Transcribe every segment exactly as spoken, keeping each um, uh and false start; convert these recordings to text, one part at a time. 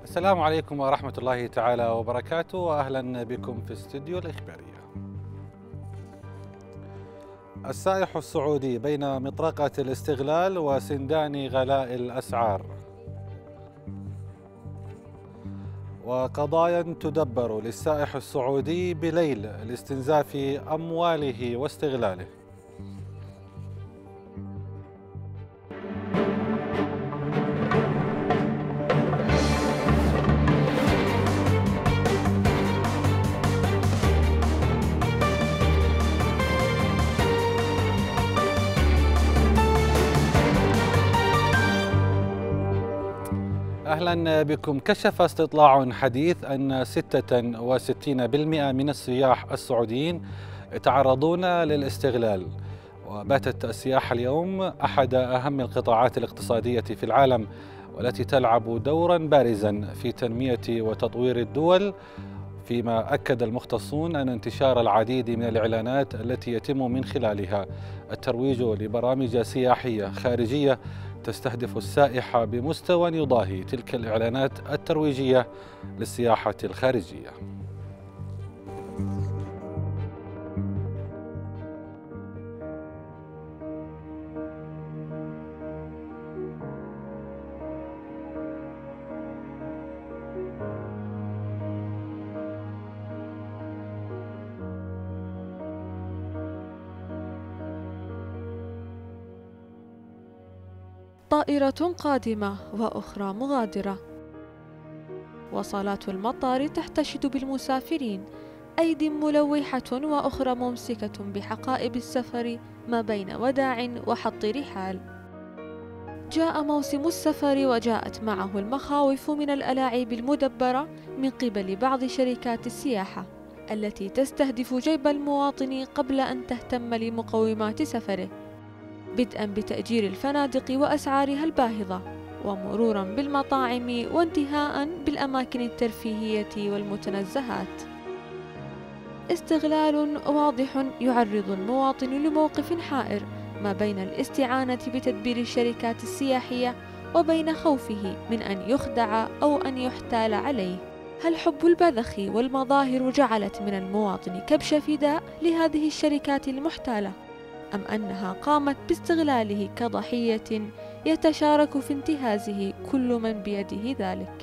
السلام عليكم ورحمة الله تعالى وبركاته، وأهلا بكم في استوديو الإخبارية. السائح السعودي بين مطرقة الاستغلال وسندان غلاء الأسعار، وقضايا تدبر للسائح السعودي بليل لاستنزاف أمواله واستغلاله. أهلا بكم. كشف استطلاع حديث أن ستة وستين بالمئة من السياح السعوديين يتعرضون للاستغلال، وباتت السياحة اليوم أحد أهم القطاعات الاقتصادية في العالم، والتي تلعب دورا بارزا في تنمية وتطوير الدول، فيما أكد المختصون أن انتشار العديد من الإعلانات التي يتم من خلالها الترويج لبرامج سياحية خارجية تستهدف السائح بمستوى يضاهي تلك الإعلانات الترويجية للسياحة الخارجية. طائرة قادمة وأخرى مغادرة، وصالات المطار تحتشد بالمسافرين، أيد ملوحة وأخرى ممسكة بحقائب السفر ما بين وداع وحط رحال. جاء موسم السفر وجاءت معه المخاوف من الألاعيب المدبرة من قبل بعض شركات السياحة التي تستهدف جيب المواطن قبل أن تهتم لمقومات سفره، بدءا بتأجير الفنادق وأسعارها الباهظة، ومرورا بالمطاعم، وانتهاء بالأماكن الترفيهية والمتنزهات. استغلال واضح يعرض المواطن لموقف حائر ما بين الاستعانة بتدبير الشركات السياحية وبين خوفه من أن يخدع أو أن يحتال عليه. هل حب البذخ والمظاهر جعلت من المواطن كبش فداء لهذه الشركات المحتالة، أم أنها قامت باستغلاله كضحية يتشارك في انتهازه كل من بيده ذلك؟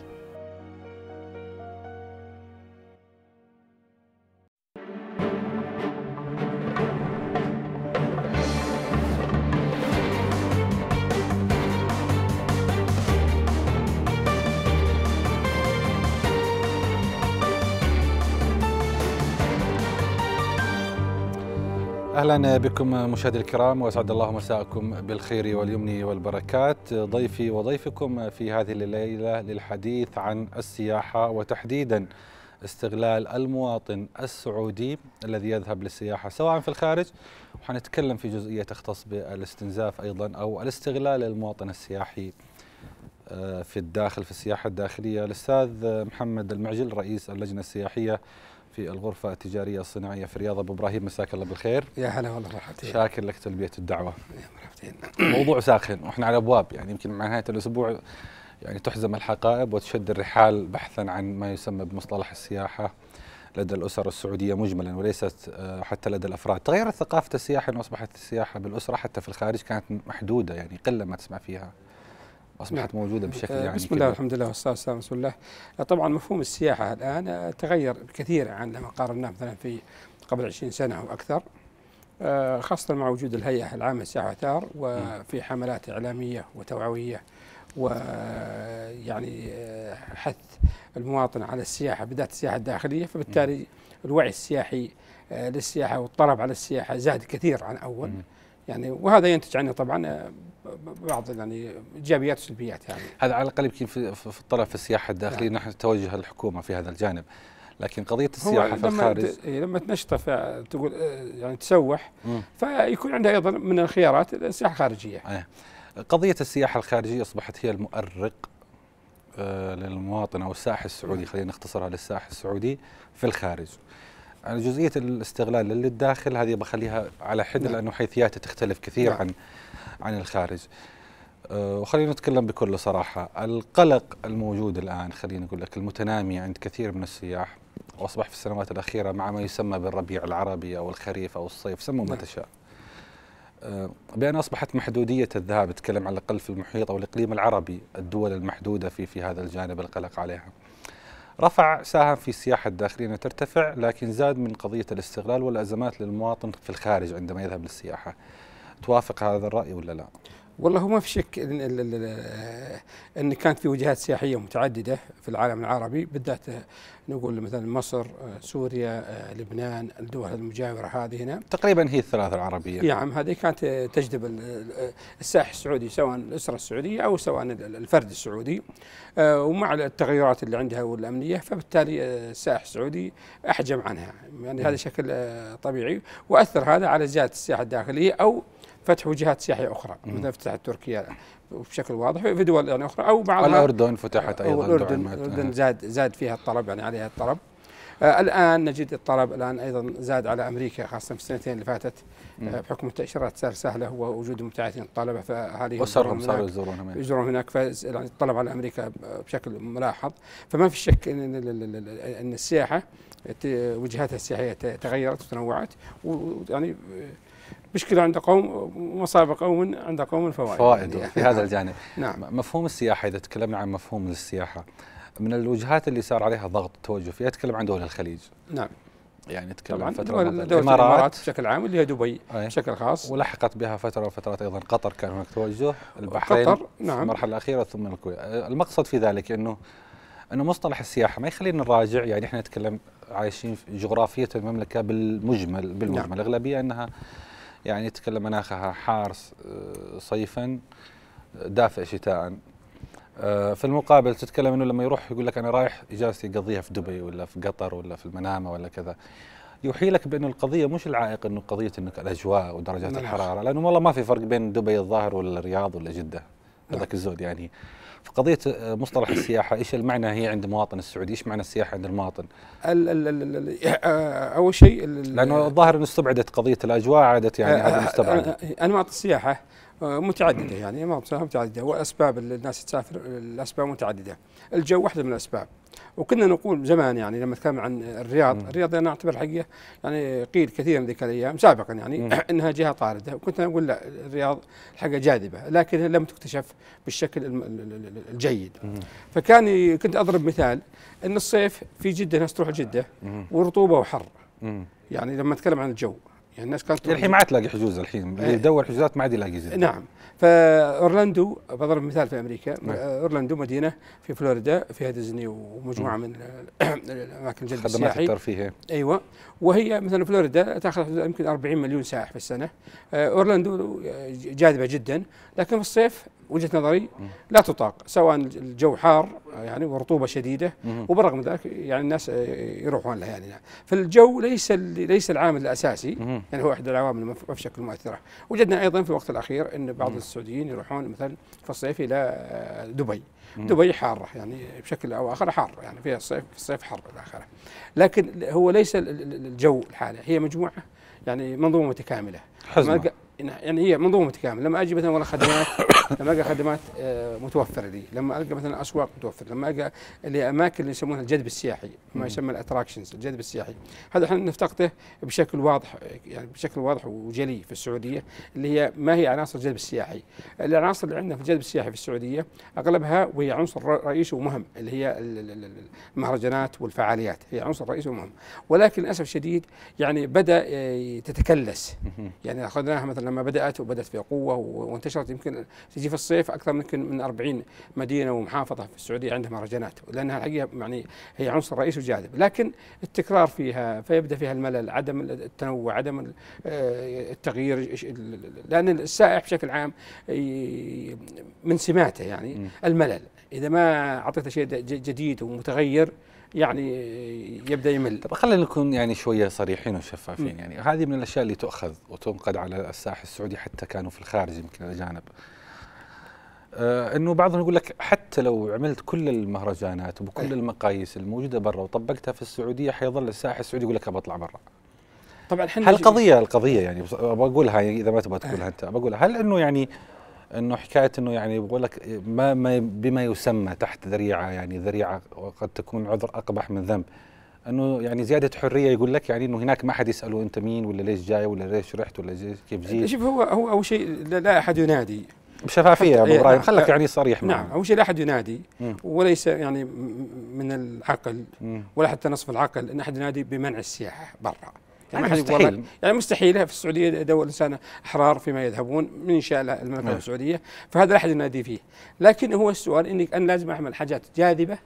أهلا بكم مشاهدي الكرام، وأسعد الله مساءكم بالخير واليمن والبركات. ضيفي وضيفكم في هذه الليلة للحديث عن السياحة، وتحديدا استغلال المواطن السعودي الذي يذهب للسياحة سواء في الخارج، وحنتكلم في جزئية تختص بالاستنزاف أيضا أو الاستغلال المواطن السياحي في الداخل، في السياحة الداخلية. الأستاذ محمد المعجل رئيس اللجنة السياحية في الغرفة التجارية الصناعية في الرياض. أبو إبراهيم، مساك الله بالخير. يا هلا والله، مرحبتين. شاكر لك تلبية الدعوة. يا مرحبتين. موضوع ساخن وإحنا على أبواب، يعني يمكن مع نهاية الأسبوع يعني تحزم الحقائب وتشد الرحال بحثا عن ما يسمى بمصطلح السياحة لدى الأسر السعودية مجملا، وليست حتى لدى الأفراد. تغيرت ثقافة السياحة وأصبحت السياحة بالأسرة حتى في الخارج كانت محدودة، يعني قلة ما تسمع فيها، أصبحت نعم. موجودة بشكل يعني بسم الله والحمد لله والصلاة والسلام على رسول الله. طبعا مفهوم السياحة الآن تغير كثير عن لما قارناه مثلا في قبل عشرين سنة أو أكثر، خاصة مع وجود الهيئة العامة للسياحة والآثار، وفي حملات إعلامية وتوعوية ويعني حث المواطن على السياحة، بالذات السياحة الداخلية، فبالتالي الوعي السياحي للسياحة والطلب على السياحة زاد كثير عن أول، يعني وهذا ينتج عنه طبعا بعض يعني ايجابيات وسلبيات. يعني هذا على الاقل يمكن في, في الطرف السياحه الداخليه نحن توجه الحكومه في هذا الجانب، لكن قضيه السياحه في الخارج لما تنشطه تقول يعني تسوح، مم. فيكون عندها ايضا من الخيارات السياحه الخارجيه. آه. قضيه السياحه الخارجيه اصبحت هي المؤرق آه للمواطن او السائح السعودي، خلينا نختصرها للسائح السعودي في الخارج. يعني جزئيه الاستغلال للداخل هذه بخليها على حد، نعم. لانه حيثياتها تختلف كثير، نعم. عن عن الخارج. أه وخلينا نتكلم بكل صراحة، القلق الموجود الآن خلينا نقول لك المتنامي عند كثير من السياح، وأصبح في السنوات الأخيرة مع ما يسمى بالربيع العربي أو الخريف أو الصيف، سموا ما تشاء، أه بأن أصبحت محدودية الذهاب، نتكلم على الأقل في المحيط أو الإقليم العربي، الدول المحدودة في في هذا الجانب القلق عليها. رفع ساهم في السياحة الداخلية أنها ترتفع، لكن زاد من قضية الاستغلال والأزمات للمواطن في الخارج عندما يذهب للسياحة. توافق هذا الرأي ولا لا؟ والله ما في شك ان ان كانت في وجهات سياحيه متعدده في العالم العربي، بالذات نقول مثلا مصر، سوريا، لبنان، الدول المجاوره هذه هنا تقريبا هي الثلاث العربيه. نعم، هذه كانت تجذب السائح السعودي، سواء الاسره السعوديه او سواء الفرد السعودي، ومع التغيرات اللي عندها والامنيه، فبالتالي السائح السعودي احجم عنها، يعني هذا شكل طبيعي، واثر هذا على زياده السياحه الداخليه او فتح وجهات سياحيه اخرى، مثل فتحت تركيا بشكل واضح في دول يعني اخرى، او بعضها الاردن فتحت ايضا. الاردن الاردن زاد زاد فيها الطلب، يعني عليها الطلب. آه الان نجد الطلب الان ايضا زاد على امريكا، خاصه في السنتين اللي فاتت، آه بحكم التاشيرات صار سهله ووجود مبتعثين الطلبه، فهذه وصارهم صاروا يزورون هناك يزورون هناك، يعني الطلب على امريكا بشكل ملاحظ. فما في شك ان ان السياحه وجهاتها السياحيه تغيرت وتنوعت، ويعني مشكلة عند قوم مصاب قوم عند قوم فوائد فوائد يعني في هذا الجانب. نعم. مفهوم السياحة، إذا تكلمنا عن مفهوم السياحة، من الوجهات اللي صار عليها ضغط توجه فيها، تكلم عن دول الخليج. نعم. يعني تكلم عن فترة دول الإمارات. الإمارات بشكل عام، اللي هي دبي بشكل خاص، ولحقت بها فترة وفترات أيضا قطر كان هناك توجه، البحرين قطر نعم. في المرحلة الأخيرة ثم الكويت. المقصد في ذلك إنه أنه مصطلح السياحة ما يخلينا نراجع، يعني إحنا نتكلم عايشين في جغرافية المملكة بالمجمل بالمجمل نعم. الأغلبية أنها يعني تتكلم مناخها حار صيفا دافئ شتاء. في المقابل تتكلم انه لما يروح يقول لك انا رايح اجازتي اقضيها في دبي ولا في قطر ولا في المنامه ولا كذا، يوحي لك بانه القضيه مش العائق، انه قضيه انه الاجواء ودرجات نعم. الحراره، لانه والله ما في فرق بين دبي الظاهر ولا الرياض ولا جده هذاك الزود. يعني في قضيه مصطلح السياحه، ايش المعنى هي عند المواطن السعودي؟ ايش معنى السياحه عند المواطن؟ ال ال ال اول شيء لانه الظاهر انه استبعدت قضيه الاجواء، عادت يعني هذا مستبعد. انماط السياحه متعدده، يعني انماط السياحه متعدده، واسباب الناس تسافر الاسباب متعدده. الجو واحده من الاسباب، وكنا نقول زمان يعني لما نتكلم عن الرياض، م. الرياض انا اعتبر الحقيقه يعني قيل كثير من ذيك الايام سابقا يعني انها جهه طارده، وكنت اقول لا الرياض الحقيقه جاذبه، لكن لم تكتشف بالشكل الجيد. م. فكان كنت اضرب مثال ان الصيف في جده الناس تروح جده ورطوبه وحر، م. يعني لما نتكلم عن الجو يعني الناس كانت الحين ما عاد تلاقي حجوز، الحين اللي يدور حجوزات ما عاد يلاقي زي. نعم. فاورلاندو بضرب مثال في امريكا، نعم. اورلاندو مدينه في فلوريدا فيها ديزني ومجموعه من الاماكن الجذب السياحي، خدمات الترفيه. ايوه، وهي مثلا فلوريدا تاخذ يمكن أربعين مليون سائح في السنه. اورلاندو جاذبه جدا، لكن في الصيف وجهه نظري لا تطاق، سواء الجو حار يعني ورطوبه شديده، وبرغم ذلك يعني الناس يروحون لها. يعني فالجو ليس ليس العامل الاساسي، يعني هو احدى العوامل بشكل مؤثره. وجدنا ايضا في الوقت الاخير ان بعض السعوديين يروحون مثلا في الصيف الى دبي. دبي حاره يعني بشكل او اخر حار، يعني فيها الصيف في الصيف حر الى اخره، لكن هو ليس الجو الحالي، هي مجموعه يعني منظومه متكامله. يعني هي منظومه متكامله. لما اجي مثلا والله خدمات، لما القى خدمات متوفره لي، لما القى مثلا اسواق متوفره، لما القى الاماكن اللي يسمونها الجذب السياحي، ما يسمى الاتراكشنز، الجذب السياحي، هذا احنا نفتقده بشكل واضح، يعني بشكل واضح وجلي في السعوديه، اللي هي ما هي عناصر الجذب السياحي. العناصر اللي عندنا في الجذب السياحي في السعوديه اغلبها وهي عنصر رئيسي ومهم، اللي هي المهرجانات والفعاليات، هي عنصر رئيسي ومهم، ولكن للاسف الشديد يعني بدا تتكلس. يعني اخذناها مثلا لما بدات وبدات في قوه وانتشرت، يمكن تجي في الصيف اكثر يمكن من أربعين مدينه ومحافظه في السعوديه عندها مهرجانات، لانها الحقيقه يعني هي عنصر رئيسي وجاذب، لكن التكرار فيها فيبدا فيها الملل، عدم التنوع، عدم التغيير، لان السائح بشكل عام من سماته يعني الملل، اذا ما اعطيته شيء جديد ومتغير يعني يبدا يمل. طب خلينا نكون يعني شويه صريحين وشفافين. م. يعني هذه من الاشياء اللي تؤخذ وتنقد على الساحل السعودي، حتى كانوا في الخارج يمكن الاجانب، آه انه بعضهم يقول لك حتى لو عملت كل المهرجانات وبكل أيه. المقاييس الموجوده برا وطبقتها في السعوديه، حيظل الساحل السعودي يقول لك بطلع برا. طبعا هل القضيه القضيه يعني بقولها يعني اذا ما تبغى تقولها انت بقولها، هل انه يعني انه حكايه انه يعني بقول لك ما, ما بما يسمى تحت ذريعه، يعني ذريعه وقد تكون عذر اقبح من ذنب، انه يعني زياده حريه، يقول لك يعني انه هناك ما حد يساله انت مين ولا ليش جاي ولا ليش رحت ولا كيف جيت. شوف، هو هو اول شيء لا احد ينادي بشفافيه يا ابو ابراهيم، خلك يعني صريح معه. نعم، اول شيء لا احد ينادي، وليس يعني من العقل ولا حتى نصف العقل ان احد ينادي بمنع السياحه برا. يعني مستحيل، يعني مستحيل. في السعوديه دول الانسان احرار فيما يذهبون من شاء الله المملكه السعوديه، فهذا لا احد ينادي فيه. لكن هو السؤال اني انا لازم اعمل حاجات جاذبه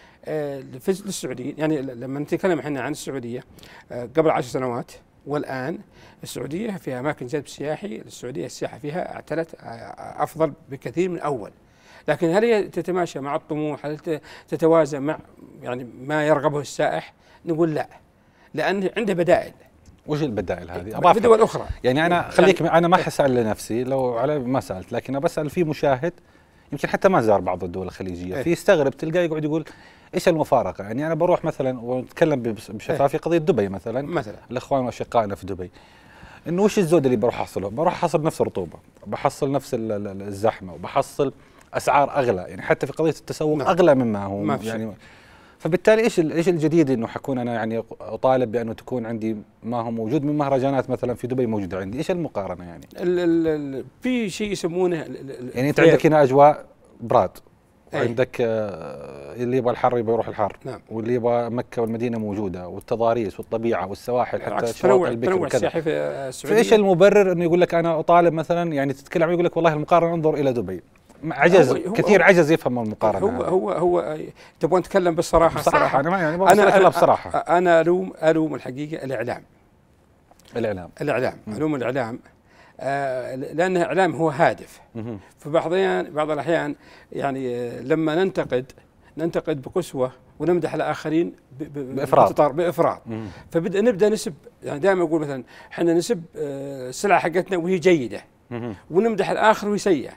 للسعوديين. يعني لما نتكلم احنا عن السعوديه قبل عشر سنوات والان، السعوديه فيها اماكن جذب سياحي للسعوديه، السياحه فيها اعتلت افضل بكثير من اول. لكن هل هي تتماشى مع الطموح؟ هل تتوازن مع يعني ما يرغبه السائح؟ نقول لا، لان عنده بدائل. وش البدائل هذه؟ أضافها في دول أخرى. يعني أنا خليك يعني أنا ما حسأل لنفسي لو على ما سألت، لكن بسأل في مشاهد يمكن حتى ما زار بعض الدول الخليجية، في يستغرب تلقاه يقعد يقول إيش المفارقة؟ يعني أنا بروح مثلا ونتكلم بشفافية قضية دبي مثلا مثلا الإخوان وأشقائنا في دبي، إنه وش الزود اللي بروح أحصله؟ بروح أحصل نفس الرطوبة، بحصل نفس الزحمة، وبحصل أسعار أغلى، يعني حتى في قضية التسوق نعم. أغلى مما هو ما يعني. فبالتالي ايش ايش الجديد انه حكون انا يعني اطالب بانه تكون عندي ما هو موجود من مهرجانات مثلا في دبي موجوده عندي؟ ايش المقارنه يعني؟ ال ال في شيء يسمونه يعني انت عندك هنا اجواء براد، أي. وعندك آه اللي يبغى الحر يبغى يروح الحر، نعم. واللي يبغى مكه والمدينه موجوده، والتضاريس والطبيعه والسواحل حتى شواطئ البكر وكذا. في السعوديه فايش المبرر انه يقول لك انا اطالب مثلا، يعني تتكلم يقول لك والله المقارنه انظر الى دبي، عجز هو كثير هو عجز يفهم المقارنه. هو هو هو تبغى نتكلم بالصراحه؟ بصراحه انا ما يعني انا انا بصراحه انا الوم الوم الحقيقه الاعلام الاعلام الاعلام الوم الاعلام آه لان الاعلام هو هادف. في بعض الاحيان بعض الاحيان يعني لما ننتقد ننتقد بقسوه ونمدح الاخرين بافراط بافراط فبدا نبدا نسب. يعني دائما اقول مثلا احنا نسب السلعه حقتنا وهي جيده، ونمدح الاخر وهي سيئه،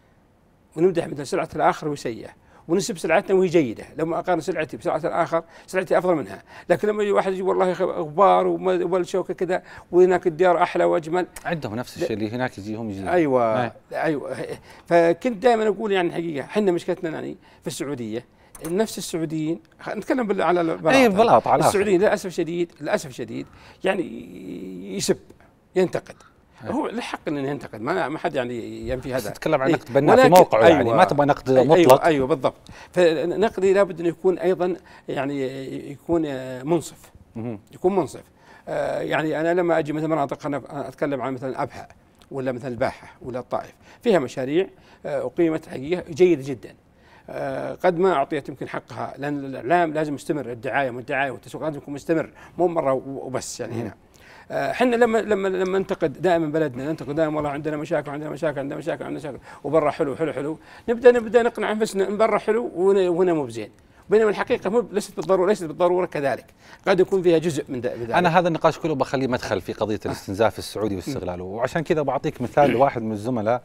ونمدح مثل سلعة الآخر وهي سيئة، ونسب سلعتنا وهي جيدة. لما أقارن سلعتي بسلعة الآخر سلعتي أفضل منها. لكن لما يجي واحد يجي والله غبار والشوكة كذا وهناك الديار أحلى وأجمل، عندهم نفس الشيء اللي هناك يجيهم يجي. أيوة هاي. أيوة. فكنت دائما أقول يعني الحقيقة حنا مشكلتنا يعني في السعودية نفس السعوديين، نتكلم على البلاط. أي بلاط على السعوديين للأسف شديد للأسف شديد يعني يسب ينتقد. هو الحق ان ينتقد، ما ما حد يعني ينفي هذا. تتكلم عن نقد بناء في موقعه. أيوة يعني ما تبغى نقد مطلق. ايوه ايوه بالضبط. فنقدي لابد انه يكون ايضا يعني يكون منصف. يكون منصف. آه يعني انا لما اجي مثلا مناطق انا اتكلم عن مثلا ابها ولا مثلا الباحه ولا الطائف، فيها مشاريع آه اقيمت حقيقه جيده جدا. آه قد ما اعطيت يمكن حقها، لان الاعلام لازم يستمر، الدعايه والدعايه والتسويق لازم يكون مستمر، مو مره وبس يعني. هنا احنا لما لما لما ننتقد دائما بلدنا، ننتقد دائما والله عندنا مشاكل عندنا مشاكل عندنا مشاكل عندنا مشاكل وبرا حلو حلو حلو، نبدا نبدا نقنع انفسنا ان برا حلو وهنا مو بزين، بينما الحقيقه مو ليست بالضروره ليست بالضروره كذلك، قد يكون فيها جزء من ذلك. انا هذا النقاش كله بخليه مدخل في قضيه الاستنزاف السعودي واستغلاله، وعشان كذا بعطيك مثال لواحد من الزملاء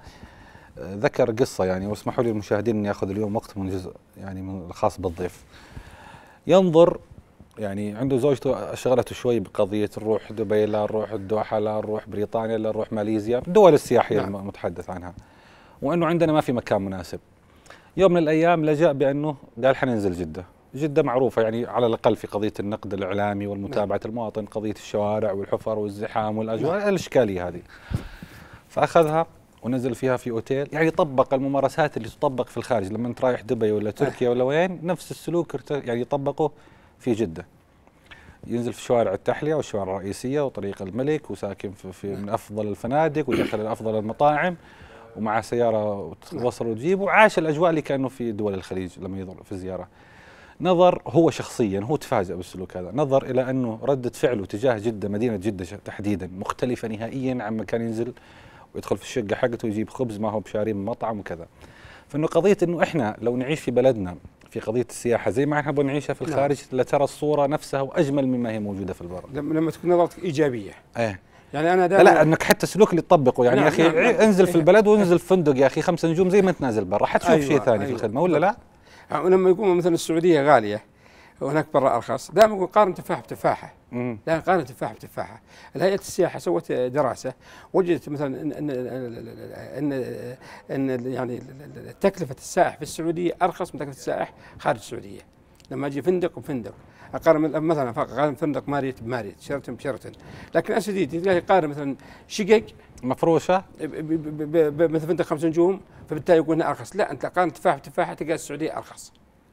ذكر قصه يعني، واسمحوا لي المشاهدين اني اخذ اليوم وقت من جزء يعني من الخاص بالضيف. ينظر يعني عنده زوجته شغلته شوي بقضيه نروح دبي، لا نروح الدوحه، لا نروح بريطانيا، لا نروح ماليزيا، الدول السياحيه نعم. المتحدث عنها، وانه عندنا ما في مكان مناسب. يوم من الايام لجأ بانه قال حننزل جده، جده معروفه يعني على الاقل في قضيه النقد الاعلامي والمتابعه نعم. المواطن، قضيه الشوارع والحفر والزحام والاجواء نعم. الاشكاليه هذه. فاخذها ونزل فيها في اوتيل، يعني طبق الممارسات اللي تطبق في الخارج، لما انت رايح دبي ولا تركيا ولا وين نفس السلوك يعني يطبقه في جدة. ينزل في شوارع التحلية والشوارع الرئيسية وطريق الملك، وساكن في, في من أفضل الفنادق ودخل أفضل المطاعم، ومع سيارة توصل وتجيب، وعاش الأجواء اللي كانوا في دول الخليج لما يضل في الزيارة. نظر هو شخصيا، هو تفاجأ بالسلوك هذا، نظر إلى أنه ردة فعله تجاه جدة، مدينة جدة تحديدا، مختلفة نهائيا عما كان ينزل ويدخل في الشقة حقته ويجيب خبز ما هو بشاري من مطعم وكذا. فإنه قضية إنه إحنا لو نعيش في بلدنا في قضية السياحة زي ما احنا نبغى نعيشها في الخارج لا. لترى الصورة نفسها وأجمل مما هي موجودة في البر. لما تكون نظرتك إيجابية. ايه يعني أنا لا, لا أنك حتى السلوك اللي تطبقه يعني نعم يا أخي نعم نعم انزل في البلد وانزل في فندق يا أخي خمسة نجوم زي ما تنازل برا، حتشوف أيوة شيء ثاني أيوة في الخدمة ولا لا؟ ولما يقوم مثلا السعودية غالية وهناك برا ارخص. دائما نقول قارن تفاحه بتفاحه. مم. لا قارن تفاحه بتفاحه. الهيئه السياحه سوت دراسه وجدت مثلا ان ان ان, إن, إن يعني تكلفه السائح في السعوديه ارخص من تكلفه السائح خارج السعوديه. لما اجي فندق بفندق اقارن مثلا اقارن فندق ماريت بماريت، شيرتون بشيرتون، لكن اسدي تلقاه يقارن مثلا شقق مفروشه مثل فندق خمس نجوم، فبالتالي يقول انه ارخص. لا، انت قارن تفاحه بتفاحه تلقى السعوديه ارخص.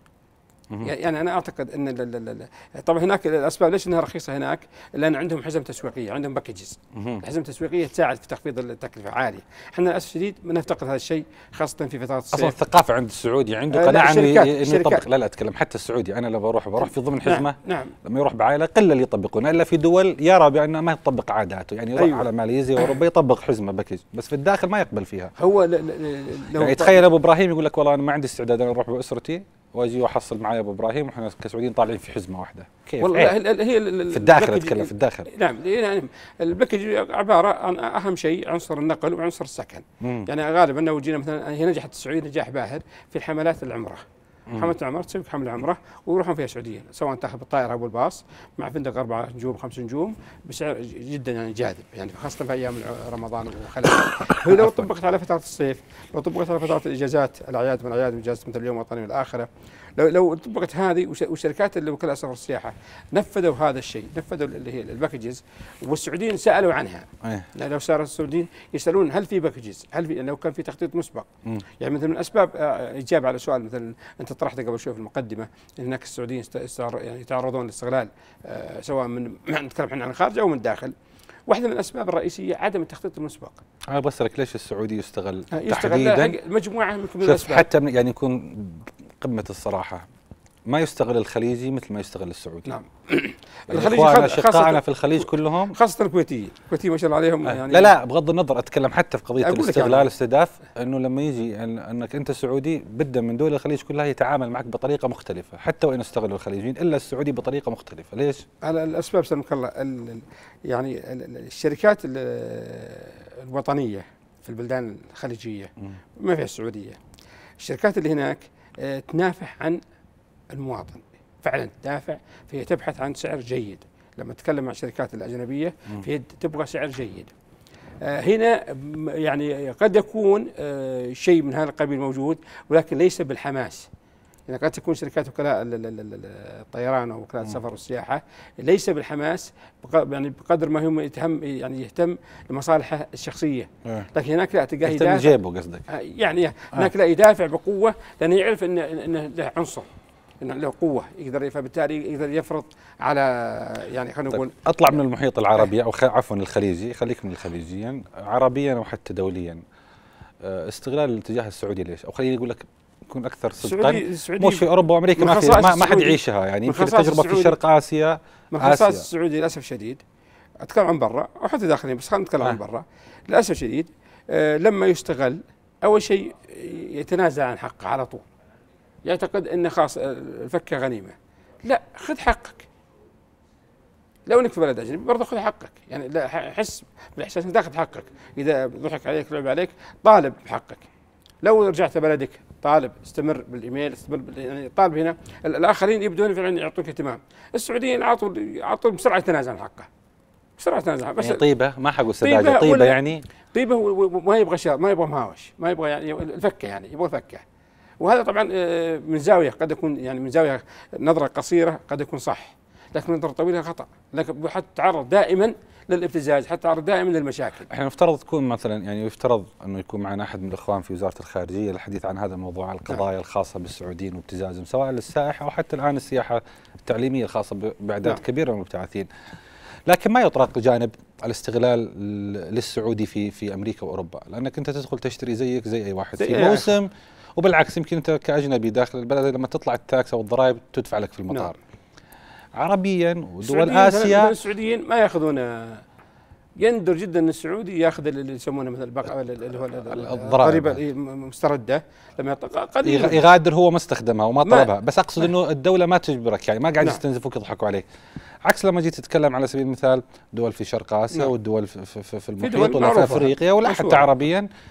يعني انا اعتقد ان ال ال ال طبعا هناك الاسباب ليش انها رخيصه هناك؟ لان عندهم حزم تسويقيه، عندهم باكجز. الحزم التسويقيه تساعد في تخفيض التكلفه عاليه. احنا للاسف الشديد ما نفتقد هذا الشيء خاصه في فترات الصيف. اصلا الثقافه عند السعودي عنده آه قناعه انه يطبق. لا لا اتكلم حتى السعودي، انا لما بروح بروح في ضمن حزمه. نعم, نعم لما يروح بعائله قله اللي يطبقون، الا في دول يرى بانه ما يطبق عاداته، يعني يروح أيوة. على ماليزيا واوروبا يطبق حزمه باكج، بس في الداخل ما يقبل فيها. هو يعني تخيل ابو ابراهيم يقول لك والله انا ما عندي استعداد انا اروح باسرتي واجي واحصل معي ابو ابراهيم واحنا كسعوديين طالعين في حزمه واحده. كيف؟ والله هي في الداخل اتكلم في الداخل. نعم يعني الباكج عباره عن اهم شيء عنصر النقل وعنصر السكن. مم. يعني غالبا لو جينا مثلا هي نجحت السعوديه نجاح باهر في حملات العمره. حملة العمره تسوي حمله عمره ويروحون فيها سعوديين، سواء تاخذ بالطائره او بالباص مع فندق اربع نجوم خمس نجوم بسعر جدا يعني جاذب، يعني خاصه في ايام رمضان وخلافه. هي لو طبقت على فترات الصيف، لو طبقت على فترات الاجازات، الاعياد من الاعياد واجازه مثل اليوم الوطني والاخره، لو لو طبقت هذه وشركات اللي وكلاء سفر السياحه نفذوا هذا الشيء، نفذوا اللي هي الباكجز، والسعوديين سالوا عنها. أيه. لو صار السعوديين يسالون هل في باكجز؟ هل في لو كان في تخطيط مسبق؟ م. يعني مثل من اسباب اجابه على سؤال مثل انت طرحته قبل شوي في المقدمه ان هناك السعوديين يعني يتعرضون لاستغلال آه سواء من نتكلم احنا عن الخارج او من الداخل. واحده من الاسباب الرئيسيه عدم التخطيط المسبق. انا بسالك ليش السعودي يستغل يستغل تحديدا؟ مجموعه من الاسباب. حتى يعني يكون قمه الصراحه ما يستغل الخليجي مثل ما يستغل السعودي. نعم. الخليجي اشقائنا في الخليج كلهم خاصه الكويتيين، الكويتيين ما شاء الله عليهم. آه. يعني لا لا بغض النظر اتكلم حتى في قضيه الاستغلال الاستهداف، انه لما يجي انك انت سعودي بدا من دول الخليج كلها يتعامل معك بطريقه مختلفه، حتى وان استغلوا الخليجيين الا السعودي بطريقه مختلفه. ليش؟ على الاسباب سلمك الله، يعني الشركات الوطنيه في البلدان الخليجيه ما فيها السعوديه، الشركات اللي هناك تنافح عن المواطن، فعلا تدافع، فهي تبحث عن سعر جيد. لما تتكلم مع الشركات الأجنبية فهي تبغى سعر جيد. آه هنا يعني قد يكون آه شيء من هذا القبيل موجود، ولكن ليس بالحماس. يعني قد تكون شركات وكلاء الطيران او وكلاء السفر والسياحه ليس بالحماس يعني بقدر ما هم يتهم يعني يهتم لمصالحه الشخصيه، لكن هناك لا تلقاه يهتم جيبه قصدك. يعني هناك لا يدافع بقوه لانه يعرف ان انه له عنصر، انه له قوه يقدر، فبالتالي يقدر يفرض على يعني خلينا نقول. طيب اطلع من المحيط العربي او عفوا الخليجي، خليك من الخليجيا، عربيا وحتى دوليا استغلال الاتجاه السعودي ليش؟ او خليني اقول لك يكون اكثر صدقا، مش في اوروبا وامريكا ما في ما, ما حد يعيشها، يعني يمكن التجربه في شرق اسيا. من خصائص السعودي للاسف الشديد، اتكلم عن برا او حتى داخليا بس خلينا نتكلم آه. عن برا. للاسف الشديد آه لما يستغل اول شيء يتنازل عن حقه على طول، يعتقد ان خاص الفكه غنيمه. لا، خذ حقك. لو انك في بلد اجنبي برضه خذ حقك، يعني لا حس بالاحساس انك تاخذ حقك، اذا ضحك عليك لعب عليك طالب بحقك. لو رجعت بلدك طالب، استمر بالايميل، استمر بال... يعني طالب. هنا الاخرين يبدون فعلا يعطوك اهتمام، السعوديين عطوا عطوا بسرعه يتنازل عن حقه، بسرعه يتنازل. بس يعني طيبه، ما حقول سذاجه، طيبه, طيبة يعني طيبه، وما يبغى شر، ما يبغى مهاوش، ما يبغى يعني الفكه، يعني يبغى فكه. وهذا طبعا من زاويه قد يكون يعني من زاويه نظره قصيره قد يكون صح، لكن نظره طويله خطا، لكن حتى تعرض دائما للابتزاز، حتى تعرض دائما للمشاكل. احنا نفترض تكون مثلا يعني يفترض انه يكون معنا احد من الاخوان في وزاره الخارجيه للحديث عن هذا الموضوع، القضايا نعم. الخاصه بالسعوديين وابتزازهم سواء للسائح او حتى الان السياحه التعليميه الخاصه باعداد نعم. كبيره من المبتعثين. لكن ما يطرق جانب الاستغلال للسعودي في في امريكا واوروبا، لانك انت تدخل تشتري زيك زي اي واحد في موسم، وبالعكس يمكن انت كاجنبي داخل البلد لما تطلع التاكس او الضرائب تدفع لك في المطار. نعم. عربيا ودول اسيا السعوديين ما ياخذون، يندر جدا ان السعودي ياخذ اللي يسمونه مثل البقع اللي هو الضريبه المسترده، لما قد يغادر هو ما استخدمها وما طلبها، بس اقصد انه الدوله ما تجبرك، يعني ما قاعد نعم. يستنزفوك يضحكوا عليك. عكس لما جيت تتكلم على سبيل المثال دول في شرق اسيا نعم. والدول في, في, في المحيط ولا في افريقيا ولا حتى عربيا،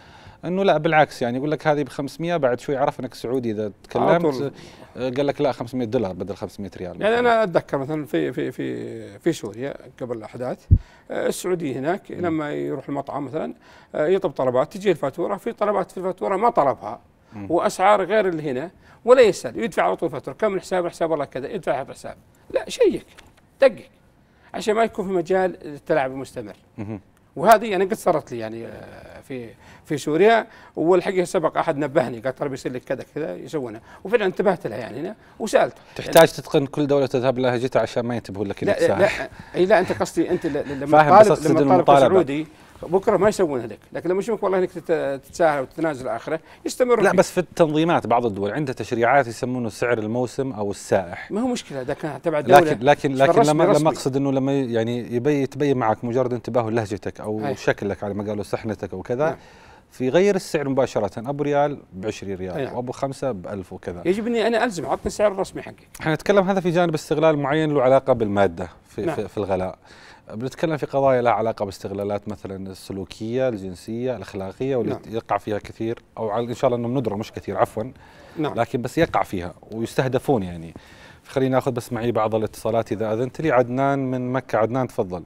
انه لا بالعكس، يعني يقول لك هذه ب خمسمئة، بعد شوي عرف انك سعودي اذا تكلمت قال لك لا خمسمئة دولار بدل خمسمئة ريال. يعني انا اتذكر مثلا في في في في سوريا قبل الاحداث، السعودي هناك لما يروح المطعم مثلا يطلب طلبات، تجي الفاتوره، في طلبات في الفاتوره ما طلبها واسعار غير اللي هنا، ولا يسال، يدفع على طول الفاتوره، كم الحساب؟ الحساب والله كذا، يدفع في الحساب. لا، شيك دقق عشان ما يكون في مجال التلاعب المستمر. وهذه انا قد صارت لي يعني في في سوريا، والحقيقه سبق احد نبهني قال ترى بيصير لك كذا كذا يسوونها، وفعلا انتبهت لها يعني هنا وسالته. تحتاج يعني تتقن كل دوله تذهب لها لهجتها عشان ما ينتبهوا لك انك لا لا اي لا، انت قصدي انت لما طالب لما طالب سعودي بكره ما يسوونها لك، لكن لما يشوفك والله انك تتساهل وتتنازل اخره يستمر. لا بس في التنظيمات بعض الدول عندها تشريعات يسمونه سعر الموسم او السائح. ما هو مشكله اذا كان تبع الدوله، لكن لكن لكن لما لما اقصد انه لما يعني يبي يتبين معك مجرد انتباهه لهجتك او هاي. شكلك على ما قالوا سحنتك او كذا هاي. في غير السعر مباشره، ابو ريال ب عشرين ريال هاي. وابو خمسه ب ألف وكذا، يجب اني انا الزم اعطني السعر الرسمي حقي. احنا نتكلم هذا في جانب استغلال معين له علاقه بالماده في نعم. في, في الغلاء. بنتكلم في قضايا لها علاقه باستغلالات مثلا السلوكيه، الجنسيه، الاخلاقيه، واللي نعم. يقع فيها كثير، او ان شاء الله انهم ندرى مش كثير عفوا نعم. لكن بس يقع فيها ويستهدفون يعني. خليني ناخذ بس معي بعض الاتصالات اذا اذنت لي. عدنان من مكه. عدنان تفضل.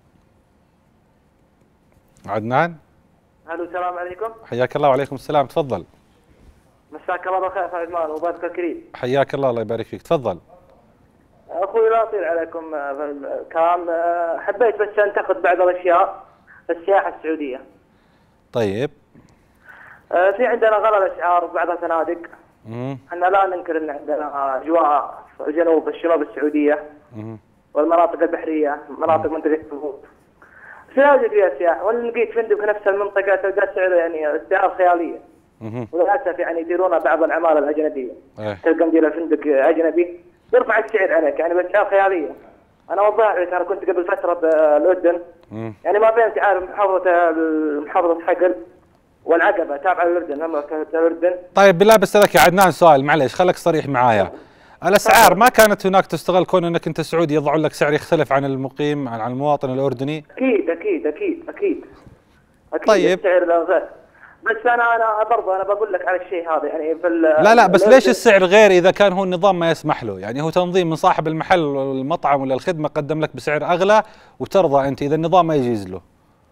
عدنان. الو السلام عليكم. حياك الله. وعليكم السلام. تفضل. مساك الله بالخير اخي عثمان وبارك الكريم. حياك الله. الله يبارك فيك. تفضل. اخوي لا اطيل عليكم في الكلام، حبيت بس انتقد بعض الاشياء في السياحه السعوديه. طيب. في عندنا غلاء الاسعار ببعض الفنادق. احنا لا ننكر ان عندنا اجواء في الجنوب الشمال السعوديه مم. والمناطق البحريه، مناطق منطقه الهبوط. في هذه فيها سياحه، ولا لقيت فندق في نفس المنطقه تلقى سعره يعني اسعار خياليه. وللاسف يعني يديرون بعض العماله الاجنبيه. اه. تلقى مدير الفندق اجنبي يرفع السعر عليك يعني باسعار خياليه. انا اوضح لك، انا كنت قبل فتره بالاردن مم. يعني ما بين تعرف محافظه محافظه حقل والعقبه تابعه للاردن، مملكه الاردن. طيب بالله بس لك يا عدنان سؤال، معلش خليك صريح معايا. الاسعار ما كانت هناك تستغل كون انك انت سعودي يضعون لك سعر يختلف عن المقيم عن المواطن الاردني؟ اكيد اكيد اكيد اكيد اكيد. طيب السعر غير، بس انا انا برضه انا بقول لك على الشيء هذا يعني في لا لا بس ليش السعر غير اذا كان هو النظام ما يسمح له؟ يعني هو تنظيم من صاحب المحل والمطعم ولا الخدمه قدم لك بسعر اغلى وترضى انت اذا النظام ما يجيز له.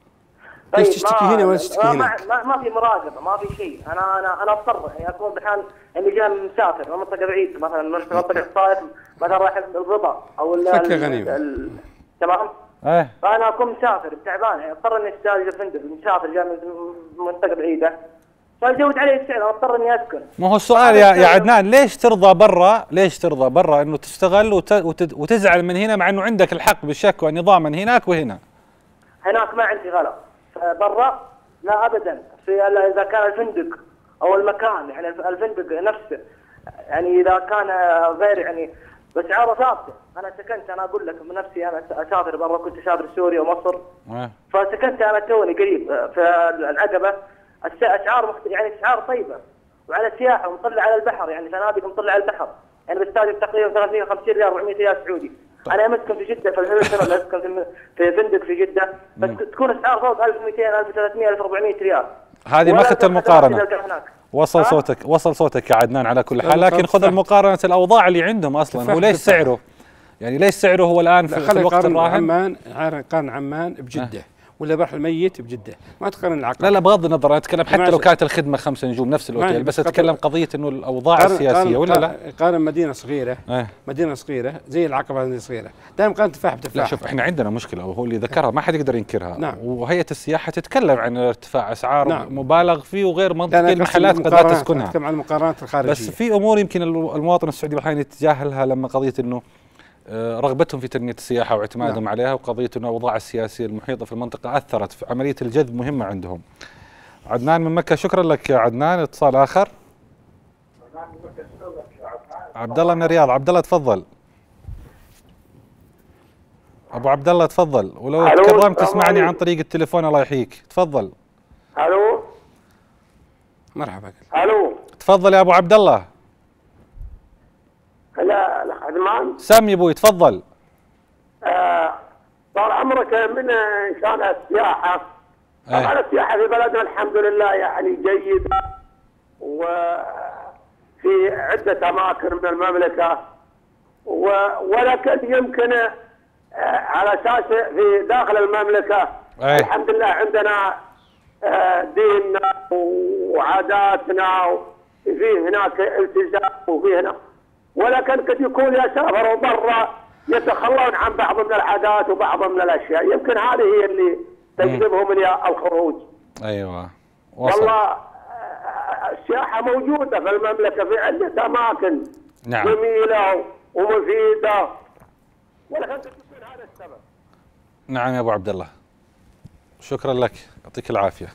ليش تشتكي هنا ولا تشتكي هناك؟ ما, ما في مراقبه، ما في شيء. انا انا انا اضطر يعني اكون بحال اني جاي مسافر من منطقه بعيد مثلا من منطقه الطائف مثلا رايح الربا او فكه غنيمه تمام؟ ايه فانا اكون مسافر تعبان يعني اضطر اني استاجر فندق، مسافر جاي من منطقه بعيده فيزود علي السعر، انا اضطر اني اسكن. ما هو السؤال يا يا عدنان، ليش ترضى برا ليش ترضى برا انه تستغل وت وتزعل من هنا مع انه عندك الحق بالشكوى نظاما هناك وهنا؟ هناك ما عندي غلا، برا لا ابدا. في اذا كان الفندق او المكان يعني الفندق نفسه يعني اذا كان غير يعني باسعاره ثابته. انا سكنت انا اقول لك من نفسي انا اسافر برا، كنت اسافر سوريا ومصر أه. فسكنت انا توني قريب في العقبه، اسعار مخت... يعني اسعار طيبه وعلى سياحه ومطلع على البحر، يعني فنادق مطلع على البحر يعني بستهدف تقريبا ثلاثمئة وخمسين ريال أربعمئة ريال سعودي. طيب. انا مسكن في جده في الهيلتون ولا اسكن في في فندق في جده بس مم. تكون اسعار فوق ألف ومئتين ألف وثلاثمئة ألف وأربعمئة ريال. هذه ما اخذت المقارنه. وصل صوتك وصل صوتك يا عدنان على كل حال، لكن خذ المقارنه الاوضاع اللي عندهم اصلا. هو ليش سعره يعني ليش سعره هو الان في, في الوقت الراهن؟ عمان قارن عمان بجده أه. ولا بحر الميت بجده، ما تقارن العقل. لا لا بغض النظر انا اتكلم حتى لو كانت الخدمه خمسة نجوم نفس الاوتيل، بس اتكلم قضيه انه الاوضاع السياسيه ولا لا؟ قارن مدينه صغيره اه. مدينه صغيره زي العقبه مدينه صغيره، دائما قارن تفاح بتفاح. لا شوف احنا عندنا مشكله وهو اللي ذكرها ما حد يقدر ينكرها. نعم. وهيئه السياحه تتكلم عن ارتفاع اسعار نعم. مبالغ فيه وغير منطقي، المحلات قد لا تسكنها. اتكلم عن المقارنات الخارجيه. بس في امور يمكن المواطن السعودي احيانا يتجاهلها لما قضيه انه رغبتهم في تنمية السياحة واعتمادهم نعم. عليها، وقضية أن الأوضاع السياسية المحيطة في المنطقة أثرت في عملية الجذب مهمة عندهم. عدنان من مكة، شكرا لك يا عدنان. اتصال آخر. عبد الله من الرياض. عبد الله تفضل. أبو عبد الله تفضل، ولو تكرمت تسمعني عن طريق التليفون الله يحييك. تفضل. ألو. مرحبا. ألو. تفضل يا أبو عبد الله. لا الاخ عثمان. سامي ابوي تفضل. آه طال عمرك من ان كان السياحه طبعا السياحه في بلدنا الحمد لله يعني جيده، وفي عده اماكن من المملكه، ولكن يمكن على اساس في داخل المملكه أي. الحمد لله عندنا ديننا وعاداتنا، وفي هناك التزام وفي هنا، ولكن قد يكون يسافروا برا يتخلون عن بعض من العادات وبعض من الاشياء، يمكن هذه هي اللي تجذبهم الى الخروج. ايوه وصل. والله السياحه موجوده في المملكه في عده اماكن نعم جميله ومفيده، ولكن قد يكون هذا السبب. نعم يا ابو عبد الله، شكرا لك، يعطيك العافيه.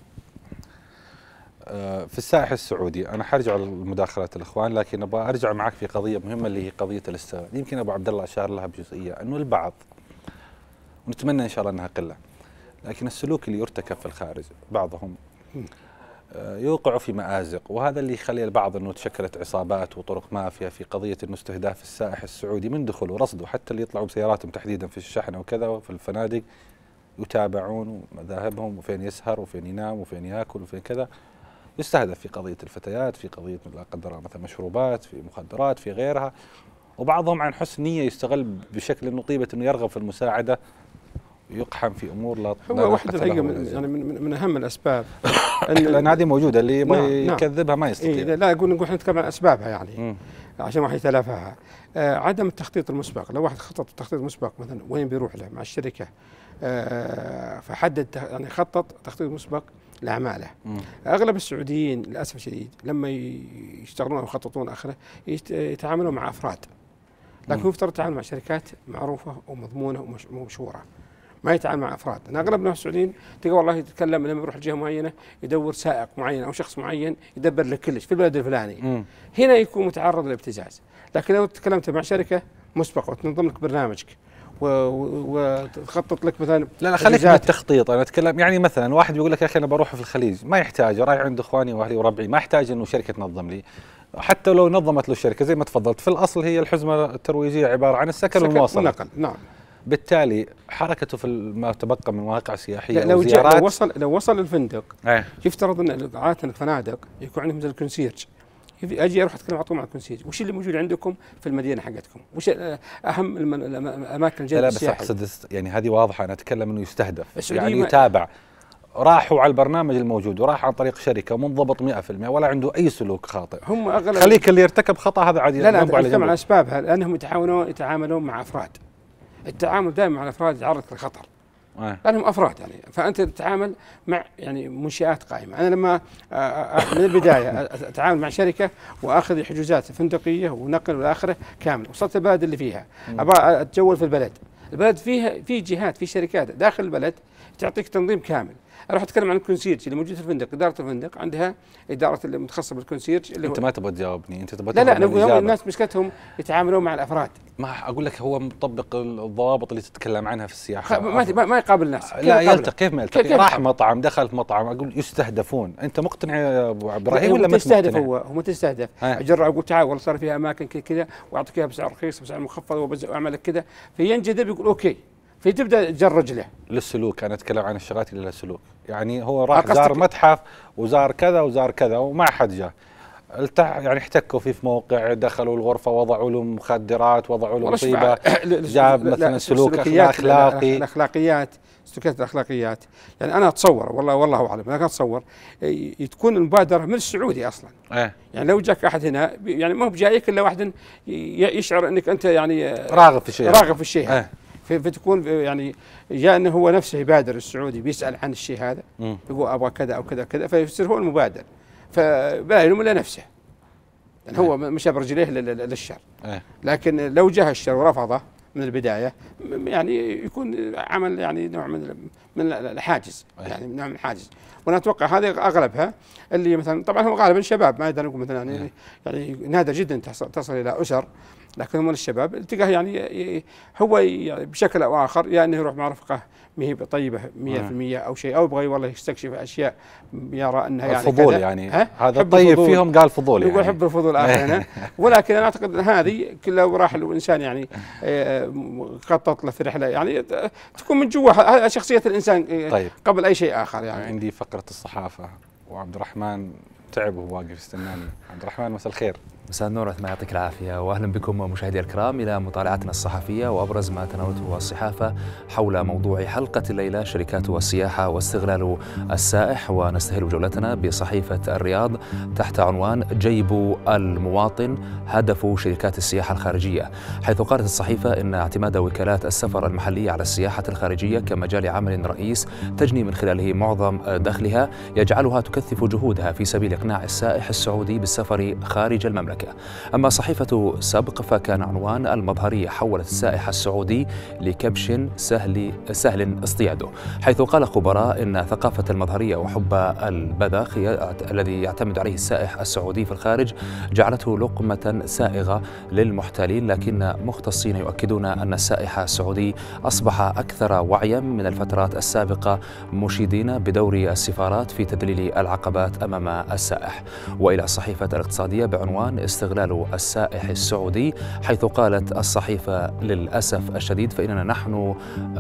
في السائح السعودي انا حرجع لمداخلات الاخوان، لكن ابغى ارجع معك في قضيه مهمه اللي هي قضيه الاستغلال. يمكن ابو عبد الله اشار لها بجزئيه، انه البعض ونتمنى ان شاء الله انها قله، لكن السلوك اللي يرتكب في الخارج بعضهم يوقع في مآزق، وهذا اللي يخلي البعض انه تشكلت عصابات وطرق مافيا في قضيه انه استهداف السائح السعودي من دخول ورصده، حتى اللي يطلعوا بسياراتهم تحديدا في الشحن وكذا وفي الفنادق يتابعون مذاهبهم وفين يسهر وفين ينام وفين ياكل وفين كذا، يستهدف في قضيه الفتيات، في قضيه لا قدر الله مثلا مشروبات، في مخدرات، في غيرها، وبعضهم عن حسن نيه يستغل بشكل انه طيبه انه يرغب في المساعده ويقحم في امور لا هو واحده الحقيقه من يعني من, من اهم الاسباب لان هذه موجوده، اللي يبغى نعم يكذبها ما يستطيع. إيه لا اقول نقول احنا نتكلم عن اسبابها يعني م. عشان واحد يتلافاها. آه عدم التخطيط المسبق، لو واحد خطط التخطيط المسبق مثلا وين بيروح له مع الشركه، آه فحدد يعني خطط تخطيط مسبق لاعماله. م. اغلب السعوديين للاسف الشديد لما يشتغلون او يخططون اخره يتعاملون مع افراد، لكن يفترض التعامل مع شركات معروفه ومضمونه ومشهوره، ما يتعامل مع افراد. انا اغلب الناس السعوديين تلقى والله يتكلم لما يروح لجهه معينه يدور سائق معين او شخص معين يدبر له كلش في البلد الفلاني، م. هنا يكون متعرض للابتزاز. لكن لو تكلمت مع شركه مسبقه وتنظم لك برنامجك وتخطط لك مثلا، لا لا خليك من التخطيط، انا اتكلم يعني مثلا واحد بيقول لك يا اخي انا بروح في الخليج، ما يحتاج، رايح عند اخواني واهلي وربعي، ما يحتاج انه شركه تنظم لي، حتى لو نظمت له الشركه زي ما تفضلت، في الاصل هي الحزمه الترويجيه عباره عن السكن والمواصلات. نعم. بالتالي حركته في ما تبقى من مواقع سياحيه لو وزيارات، لو وصل لو وصل الفندق ايه؟ يفترض ان عاده الفنادق يكون عندهم مثل الكونسيرج، اجي اروح اتكلم على طول مع الكونسيرج، وش اللي موجود عندكم في المدينه حقتكم؟ وش اهم الاماكن الجذب السياحي؟ لا بس اقصد يعني هذه واضحه، انا اتكلم انه يستهدف يعني يتابع، راحوا على البرنامج الموجود وراح عن طريق شركه منضبط مئة بالمئة ولا عنده اي سلوك خاطئ. هم اغلب خليك اللي ارتكب خطا هذا عادي. لا لا اتكلم عن اسبابها، لانهم يتعاونون يتعاملون مع افراد. التعامل دائما مع الافراد يعرضك للخطر. آه. لانهم افراد يعني، فانت تتعامل مع يعني منشآت قائمه. انا لما من البدايه اتعامل مع شركه واخذ حجوزات فندقيه ونقل والى اخره كامل، وصلت البلد اللي فيها، ابغى اتجول في البلد، البلد فيها في جهات في شركات داخل البلد تعطيك تنظيم كامل. اروح اتكلم عن الكونسيرج اللي موجود في الفندق، اداره الفندق عندها اداره المتخصصه بالكونسيرج اللي انت ما تبغى تجاوبني، انت تبغى لا لا نقول الناس مشكلتهم يتعاملون مع الافراد. ما اقول لك هو مطبق الضوابط اللي تتكلم عنها في السياحه، ما ما يقابل الناس. لا يلتقي، كيف ما يلتقي؟ راح مطعم، دخل في مطعم، اقول يستهدفون، انت مقتنع يا ابو عبد الرحيم ولا ما تستهدف؟ هو هو تستهدف، اجرب اقول تعال والله صار فيها اماكن كذا واعطيك اياها بسعر رخيص بسعر مخفض واعمل لك كذا، فينجذب يقول اوكي، فتبدا تجرج له للسلوك. انا اتكلم عن الشغلات اللي لها سلوك، يعني هو راح زار متحف وزار كذا وزار كذا وما حد جاء، يعني احتكوا فيه في موقع، دخلوا الغرفه وضعوا له مخدرات، وضعوا له مصيبه، جاب مثلا سلوك اخلاقي. الاخلاقيات سلوكيات الاخلاقيات يعني انا اتصور والله والله اعلم، لكن اتصور تكون المبادره من السعودي اصلا. اه يعني لو جاك احد هنا يعني ما هو بجايك الا واحد يشعر انك انت يعني راغب في الشيء راغب في الشيء هذا، فتكون يعني جاء انه هو نفسه يبادر السعودي بيسال عن الشيء هذا، يقول ابغى كذا او كذا كذا، فيصير هو المبادر، فلا يلوم الا نفسه، يعني هو مشى برجليه للشر. لكن لو جاء الشر ورفضه من البدايه يعني يكون عمل يعني نوع من من الحاجز، يعني نوع من الحاجز. وانا اتوقع هذه اغلبها اللي مثلا، طبعا هم غالبا شباب، ما اقدر نقول مثلا يعني يعني نادر جدا تصل تصل الى اسر لكن هم الشباب التقاه يعني هو يعني بشكل او اخر، يعني انه يروح مع رفقه ما هي طيبه مئة بالمئة او شيء، او يبغى والله يستكشف اشياء يرى انها يعني الفضول يعني هذا طيب فيهم قال فضول يعني يقول حب الفضول اخرنا. ولكن انا اعتقد ان هذه كلها راح الانسان يعني خطط له في رحله يعني تكون من جوا شخصيه الانسان طيب. قبل اي شيء اخر. يعني عندي فقره الصحافه وعبد الرحمن تعب وهو واقف يستناني. عبد الرحمن مساء الخير. مساء النور، الله يعطيك العافية، وأهلا بكم مشاهدي الكرام إلى مطالعتنا الصحفية وأبرز ما تناولته الصحافة حول موضوع حلقة الليلة شركات السياحة واستغلال السائح. ونستهل جولتنا بصحيفة الرياض تحت عنوان جيب المواطن هدف شركات السياحة الخارجية، حيث قالت الصحيفة إن اعتماد وكالات السفر المحلية على السياحة الخارجية كمجال عمل رئيس تجني من خلاله معظم دخلها يجعلها تكثف جهودها في سبيل إقناع السائح السعودي بالسفر خارج المملكة. أما صحيفة سبق فكان عنوان المظهرية حولت السائح السعودي لكبش سهل سهل اصطياده، حيث قال خبراء إن ثقافة المظهرية وحب البذخ الذي يعتمد عليه السائح السعودي في الخارج جعلته لقمة سائغة للمحتالين، لكن مختصين يؤكدون أن السائح السعودي أصبح أكثر وعيا من الفترات السابقة، مشيدين بدور السفارات في تذليل العقبات أمام السائح. وإلى الصحيفة الاقتصادية بعنوان استغلال السائح السعودي، حيث قالت الصحيفة للأسف الشديد فإننا نحن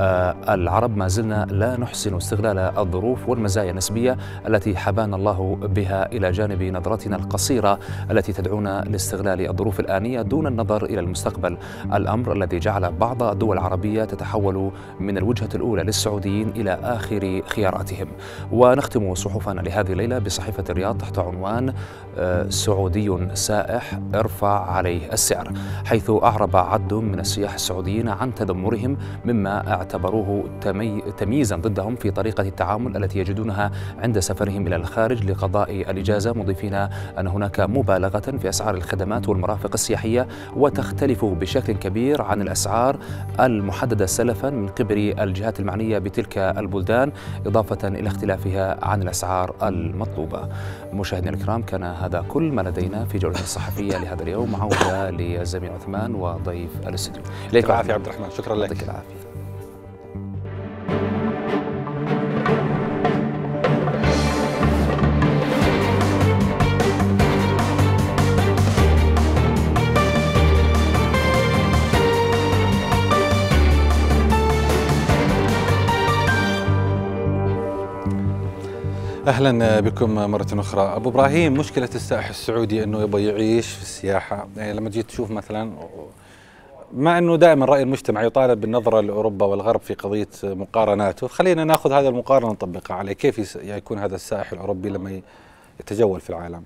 آه العرب ما زلنا لا نحسن استغلال الظروف والمزايا النسبية التي حبانا الله بها، إلى جانب نظرتنا القصيرة التي تدعونا لاستغلال الظروف الآنية دون النظر إلى المستقبل، الأمر الذي جعل بعض الدول العربية تتحول من الوجهة الأولى للسعوديين إلى آخر خياراتهم. ونختم صحفنا لهذه الليلة بصحيفة الرياض تحت عنوان آه سعودي سائح ارفع عليه السعر، حيث أعرب عد من السياح السعوديين عن تذمرهم مما اعتبروه تمي تمييزا ضدهم في طريقة التعامل التي يجدونها عند سفرهم إلى الخارج لقضاء الإجازة، مضيفين أن هناك مبالغة في أسعار الخدمات والمرافق السياحية وتختلف بشكل كبير عن الأسعار المحددة سلفا من قبل الجهات المعنية بتلك البلدان، إضافة إلى اختلافها عن الأسعار المطلوبة. مشاهدينا الكرام، كان هذا كل ما لدينا في جولة الصحفية لهذا اليوم. عودة للزميل عثمان وضيف الاستوديو. يعطيك العافية عبد الرحمن، شكرا لك. يعطيك العافية. اهلا بكم مره اخرى. ابو ابراهيم، مشكله السائح السعودي انه يبغى يعيش في السياحه، يعني لما جيت تشوف مثلا، مع انه دائما راي المجتمع يطالب بالنظره لاوروبا والغرب في قضيه مقارناته، خلينا ناخذ هذا المقارنه نطبقها عليه. كيف يكون هذا السائح الاوروبي لما يتجول في العالم؟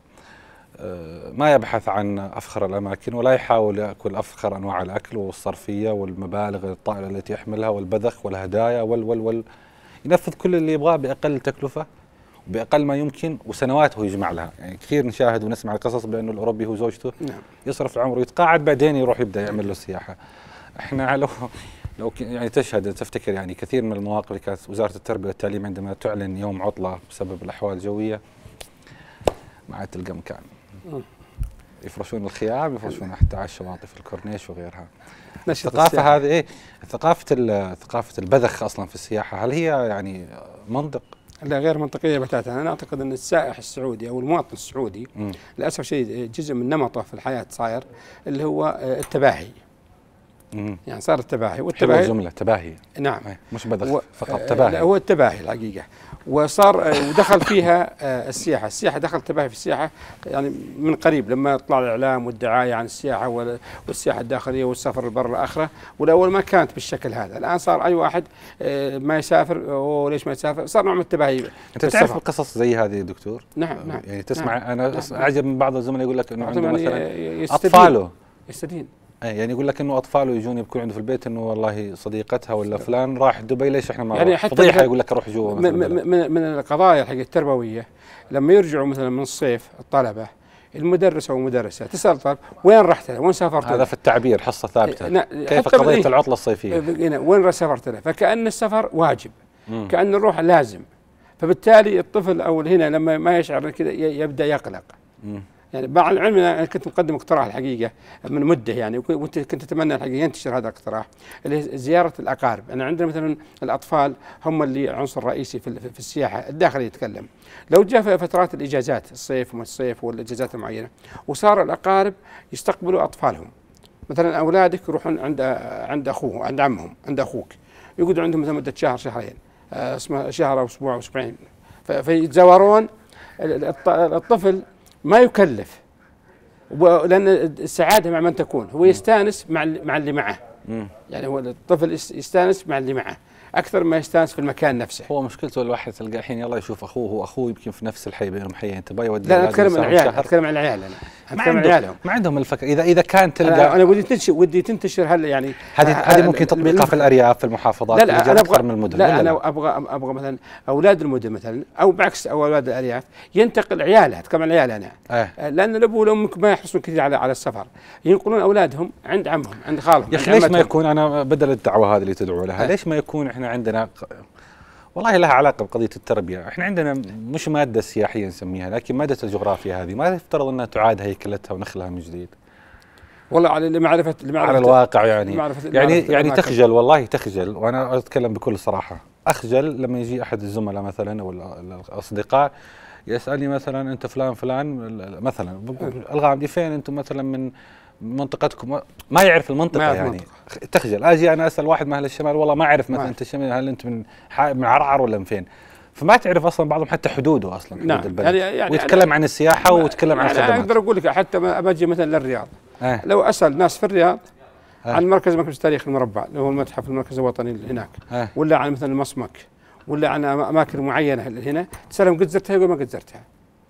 ما يبحث عن افخر الاماكن ولا يحاول ياكل افخر انواع الاكل والصرفيه والمبالغ الطائله التي يحملها والبذخ والهدايا وال وال وال ينفذ كل اللي يبغاه باقل تكلفه بأقل ما يمكن وسنوات هو يجمع لها. يعني كثير نشاهد ونسمع القصص بأنه الأوروبي هو زوجته نعم. يصرف العمر ويتقاعد، بعدين يروح يبدأ يعمل له السياحة. احنا لو لو يعني تشهد تفتكر يعني كثير من المواقف اللي كانت وزارة التربية والتعليم عندما تعلن يوم عطلة بسبب الأحوال الجوية، ما عاد تلقى مكان، يفرشون الخيام، يفرشون حتى على الشواطئ في الكورنيش وغيرها. الثقافة هذه ايه؟ ثقافة ثقافة البذخ أصلا في السياحة، هل هي يعني منطق؟ لا، غير منطقية بتاتا. أنا أعتقد أن السائح السعودي أو المواطن السعودي م. للأسف شيء جزء من نمطه في الحياة صاير اللي هو التباهي. م. يعني صار التباهي والتباهي جملة تباهي نعم مش بذخ و... فقط تباهي. لا، هو التباهي الحقيقة، وصار ودخل فيها السياحة. السياحة دخل التباهي في السياحة يعني من قريب لما طلع الإعلام والدعاية عن السياحة والسياحة الداخلية والسفر البر الآخرة، والأول ما كانت بالشكل هذا. الآن صار أي واحد ما يسافر وليش ما يسافر، صار نوع من التباهي. أنت تعرف القصص زي هذه دكتور؟ نعم نعم. يعني تسمع نعم. أنا نعم. أعجب من بعض الزملاء يقول لك إنه عنده مثلا يستدين. أطفاله يستدين يعني يقول لك انه اطفاله يجون يبكون عنده في البيت انه والله صديقتها ولا فلان راح دبي، ليش احنا ما يعني حتى فضيحه يقول لك اروح جوا مثلا. من, من, من القضايا الحقيقه التربويه لما يرجعوا مثلا من الصيف الطلبه، المدرس او المدرسه تسال الطالب وين رحت له؟ وين سافرت له؟ هذا في التعبير حصه ثابته. كيف قضيه إيه؟ العطله الصيفيه وين سافرت له؟ فكأن السفر واجب، مم. كأن الروح لازم، فبالتالي الطفل او هنا لما ما يشعر كذا يبدا يقلق. مم. يعني مع العلم انا كنت مقدم اقتراح الحقيقه من مده يعني، وكنت كنت اتمنى الحقيقه ينتشر هذا الاقتراح اللي هي زياره الاقارب. انا عندنا مثلا الاطفال هم اللي عنصر رئيسي في في السياحه الداخليه يتكلم. لو جاء في فترات الاجازات الصيف وما الصيف والاجازات المعينه وصار الاقارب يستقبلوا اطفالهم، مثلا اولادك يروحون عند عند اخوه عند عمهم عند اخوك، يقعدوا عندهم مثلا مده شهر شهرين اسمه شهر او اسبوع او اسبوعين، فيتزاورون. الطفل ما يكلف، لأن السعادة مع من تكون، هو يستانس مع مع اللي معه. يعني هو الطفل يستانس مع اللي معه اكثر ما يستانس في المكان نفسه. هو مشكلته الواحد تلقى الحين يلا يشوف اخوه، هو اخوه يمكن في نفس الحي بينهم حيين، تبغى يودي. لا، اتكلم عن العيال، اتكلم عن العيال انا اتكلم عن عيالهم. ما عندهم الفكره. اذا اذا كان تلقى انا, أنا ودي تنتشر ودي تنتشر هل يعني هذه هذه ممكن تطبيقها في الارياف في المحافظات. لا لا انا ابغى من المدن. لا, لا انا ابغى ابغى مثلا اولاد المدن مثلا، او بعكس او اولاد الارياف ينتقل عيالها، اتكلم عن العيال انا. آه. لان الابو والام ما يحرصون كثير على على السفر، ينقلون اولادهم عند عمهم عند خالهم. يا اخي ليش ما يكون، انا بدل الدعوه هذه اللي تدعو لها، آه. ليش ما يكون احنا عندنا والله لها علاقه بقضيه التربيه، احنا عندنا مش ماده سياحيه نسميها، لكن ماده الجغرافيا هذه ما يفترض انها تعاد هيكلتها ونخلها من جديد؟ والله على لمعرفه لمعرفه على الواقع يعني لمعرفة يعني يعني تخجل، والله تخجل، وانا اتكلم بكل صراحه، اخجل لما يجي احد الزملاء مثلا او الاصدقاء يسالني مثلا انت فلان فلان مثلا الغامدي فين انتم مثلا من منطقتكم، ما يعرف المنطقه ما يعني منطقة. تخجل. اجي انا اسال واحد من اهل الشمال والله ما اعرف مثلا انت الشمال، هل انت من من عرعر ولا من فين؟ فما تعرف اصلا بعضهم حتى حدوده اصلا حدود نعم. البلد. يعني يعني ويتكلم يعني عن السياحه ويتكلم عن الخدمات. انا اقدر اقول لك حتى ما باجي مثلا للرياض، آه. لو اسال ناس في الرياض آه. عن مركز مركز التاريخ المربع اللي هو المتحف المركز الوطني هناك، آه. ولا عن مثلا المصمك، ولا عن اماكن معينه هنا، تسالهم قد زرتها يقول ما قد زرتها،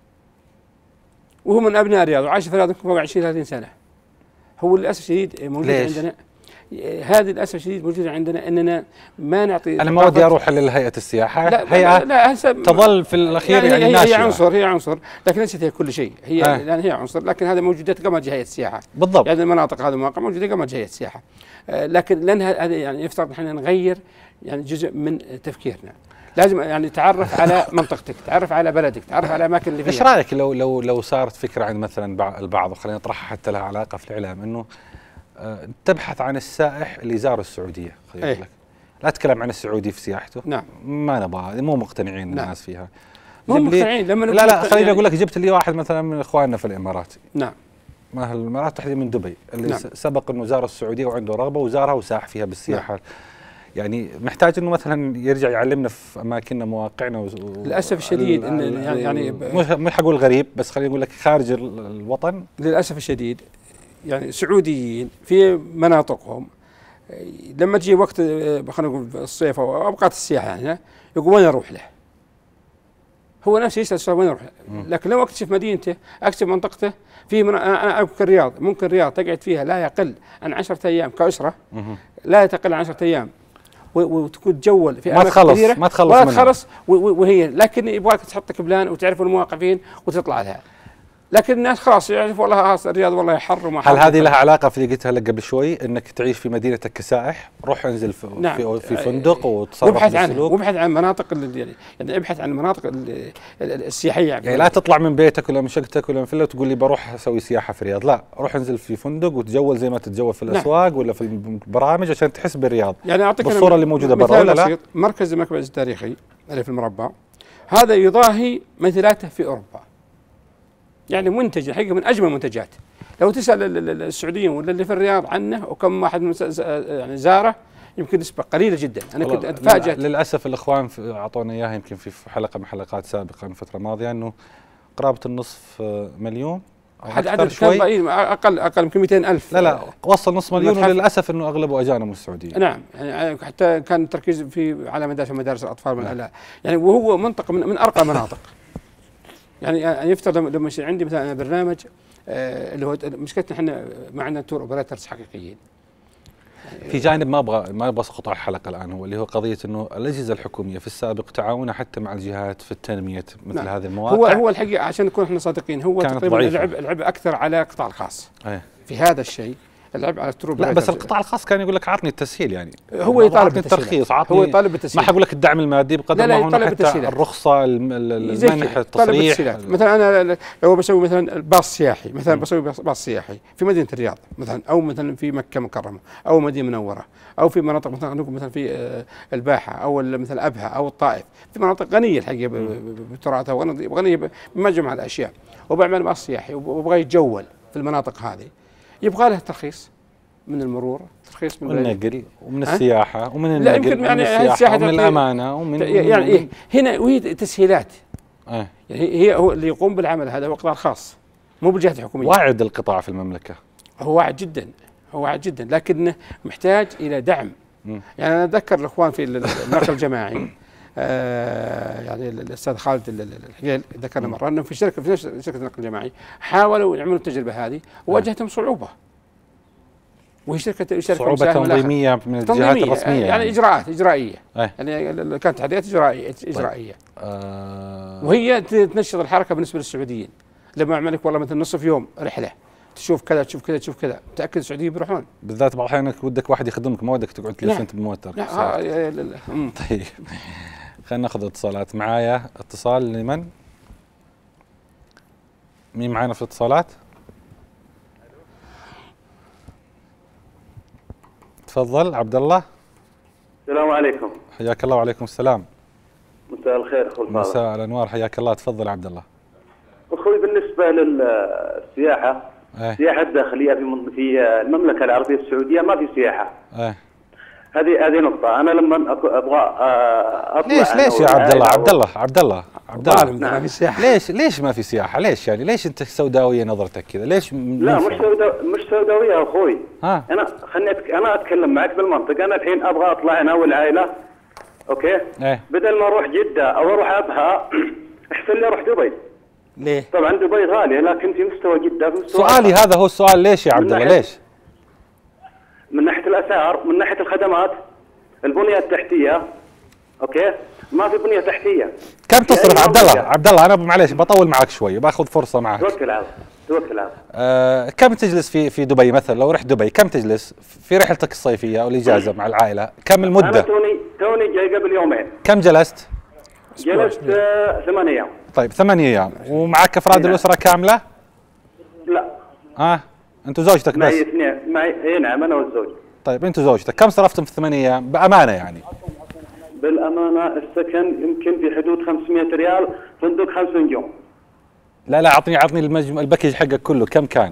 وهو من ابناء الرياض وعايش في الرياض فوق عشرين ثلاثين سنه. هو للاسف الشديد موجود عندنا هذه للاسف الشديد موجوده عندنا اننا ما نعطي. انا ما ودي اروح لهيئه السياحه، لا هيئه لا لا تظل في الاخير يعني, يعني هي, هي عنصر هي عنصر لكن ليست هي كل شيء، هي آه. لان هي عنصر لكن هذا موجودات قبل هيئه السياحه بالضبط. يعني المناطق هذه المواقع موجوده قبل هيئه السياحه، آه لكن لان هذا يعني يفترض احنا نغير يعني جزء من تفكيرنا. لازم يعني تعرف على منطقتك، تعرف على بلدك، تعرف على الاماكن اللي فيها. ايش رايك لو لو لو صارت فكره عند مثلا البعض، وخلينا نطرحها حتى لها علاقه في الاعلام، انه تبحث عن السائح اللي زار السعوديه، خلينا ايه؟ لك لا تتكلم عن السعودي في سياحته. نعم. ما نبغى، مو مقتنعين نعم. الناس فيها. مو مقتنعين لما لا لا خليني يعني اقول لك، جبت لي واحد مثلا من اخواننا في الامارات. نعم. ما الامارات تحديدا من دبي، اللي نعم. سبق انه زار السعوديه وعنده رغبه وزارها وساح فيها بالسياحه. نعم. يعني محتاج انه مثلا يرجع يعلمنا في اماكننا مواقعنا و... للاسف الشديد ان يعني يعني مش حقول غريب، بس خليني اقول لك خارج الوطن للاسف الشديد يعني سعوديين في مناطقهم لما تجي وقت خلينا نقول الصيف او اوقات السياحه هنا يقول وين اروح له؟ هو نفسه يسال وين اروح له؟ لكن لو اكتشف مدينته اكتشف منطقته في من... انا اذكر الرياض، ممكن الرياض تقعد فيها لا يقل عن عشرة ايام كاسره، لا تقل عن عشرة ايام وتكون تجول في اماكن كثيره ما تخلص ما تخلص وهي، لكن يبغاك تحط بلان وتعرف المواقع فين وتطلع لها. لكن الناس خلاص يعرف والله الرياض والله حر وما هل هذه لها علاقه في اللي قلتها لك قبل شوي، انك تعيش في مدينتك كسائح؟ روح انزل في, نعم. في, في فندق وتصرف وابحث عنها، بالسلوك، وابحث عن مناطق يعني يعني ابحث عن المناطق السياحيه يعني, يعني لا تطلع من بيتك ولا من شقتك ولا من فيلا وتقول لي بروح اسوي سياحه في الرياض، لا روح انزل في فندق وتجول زي ما تتجول في الاسواق. نعم. ولا في البرامج عشان تحس بالرياض يعني اعطيك بالصوره اللي موجوده برا. ولا لا مركز المكبس التاريخي اللي في المربع هذا يضاهي مثلاته في اوروبا، يعني منتج الحقيقه من اجمل المنتجات. لو تسال السعوديين ولا اللي في الرياض عنه وكم واحد يعني زاره يمكن نسبه قليله جدا. انا كنت اتفاجئ للاسف الاخوان اعطونا اياها يمكن في حلقه من حلقات سابقه من فتره ماضيه انه قرابه النصف مليون او عدد شوي، اقل اقل يمكن مئتين ألف. لا لا وصل نصف مليون، وللاسف انه اغلبه اجانب من السعوديه. نعم يعني حتى كان التركيز في على مدارس مدارس الاطفال من لا. يعني وهو منطقه من, من ارقى المناطق. يعني يفترض لما يصير عندي مثلا برنامج آه اللي هو مشكلتنا احنا ما عندنا تور اوبريترز حقيقيين. في جانب ما ابغى ما ابغى اسقط على الحلقه الان، هو اللي هو قضيه انه الاجهزه الحكوميه في السابق تعاونها حتى مع الجهات في التنميه مثل نعم. هذه المواقع. هو هو الحقيقه عشان نكون احنا صادقين هو تقريبا العبء العبء اكثر على القطاع الخاص. أيه. في هذا الشيء العبء على التور لا اوبريترز. بس القطاع الخاص كان يقول لك عطني التسهيل يعني، هو يطالب الترخيص، عطني هو يطالب بالتسهيل، ما حقول لك الدعم المادي بقدر ما هو حتى الرخصه، المنح، التصريح. مثلا انا لو بسوي مثلا باص سياحي، مثلا بسوي باص سياحي في مدينه الرياض مثلا، او مثلا في مكه مكرمه، او مدينه منوره، او في مناطق مثلا عندكم مثلا في الباحه، او مثلا ابها، او الطائف، في مناطق غنيه الحقيقه بتراثها وغنيه بمجموعه الاشياء، وبعمل باص سياحي وبغى يتجول في المناطق هذه، يبغى له ترخيص من المرور، ترخيص من النقل ومن السياحه ومن لا النقل يمكن ومن يعني السياحه ومن الامانه ومن يعني إيه هنا، وهي تسهيلات. آه. يعني هي هو اللي يقوم بالعمل هذا هو قطاع خاص مو بالجهات الحكوميه. واعد القطاع في المملكه، هو واعد جدا، هو واعد جدا، لكنه محتاج الى دعم. م. يعني انا اتذكر الاخوان في النقل الجماعي آه يعني الاستاذ خالد الحقيل ذكرنا مره انه في شركه في شركه النقل الجماعي حاولوا يعملوا التجربه هذه وواجهتهم صعوبه، وهي شركه شركه صعوبه تنظيميه من الجهات الرسميه يعني, يعني اجراءات اجرائيه أه. يعني كانت تحديات اجرائيه اجرائيه طيب. أه وهي تنشط الحركه بالنسبه للسعوديين. لما اعمل لك والله مثلا نصف يوم رحله تشوف كذا تشوف كذا تشوف كذا، متاكد السعوديين بيروحون، بالذات بعض الاحيان ودك واحد يخدمك ما ودك تقعد تلف انت بموتر. لا آه لا لا. طيب خلينا ناخذ اتصالات. معايا اتصال لمن؟ مين معانا في الاتصالات؟ تفضل عبد الله. السلام عليكم. حياك الله. وعليكم السلام. مساء الخير اخوي الفاضل. مساء الانوار، حياك الله. تفضل عبد الله. اخوي بالنسبه للسياحه، أه. السياحه الداخليه في في المملكه العربيه السعوديه ما في سياحه. أه. هذه هذه نقطه. انا لما ابغى اطلع ليش ليش يا عبد الله عبد الله عبد الله عبد الله ما في سياحه؟ ليش ليش ما في سياحه؟ ليش يعني ليش انت سوداويه نظرتك كذا؟ ليش؟ لا مش سوداويه مش سوداويه يا اخوي. ها. انا خليني أتك... انا اتكلم معك بالمنطق. انا الحين ابغى اطلع انا والعائله، اوكي؟ ايه؟ بدل ما اروح جده او اروح ابها احسن لي اروح دبي. ليه؟ طبعا دبي غاليه لكن في مستوى جده، في مستوى سؤالي هذا هو السؤال. ليش يا عبد الله؟ ليش؟ من ناحيه الاسعار، من ناحيه الخدمات، البنيه التحتيه، اوكي؟ ما في بنيه تحتيه. كم تصرف يعني عبد الله؟ عبد الله انا معليش بطول معك شوي، باخذ فرصه معك. توكل على توكل على آه كم تجلس في في دبي مثلا؟ لو رحت دبي كم تجلس في رحلتك الصيفيه او الاجازه مع العائله؟ كم المده؟ انا توني توني جاي قبل يومين. كم جلست؟ جلست آه ثمان ايام. طيب ثمان ايام ومعك افراد الاسره كامله؟ لا. اه انت وزوجتك بس؟ معي اثنين، معي اي نعم انا والزوج. طيب انت وزوجتك كم صرفتم في ثمان ايام بامانه يعني؟ بالامانه السكن يمكن في حدود خمسمئة ريال، فندق خمس نجوم. لا لا اعطني اعطني المجموع الباكج حقك كله كم كان؟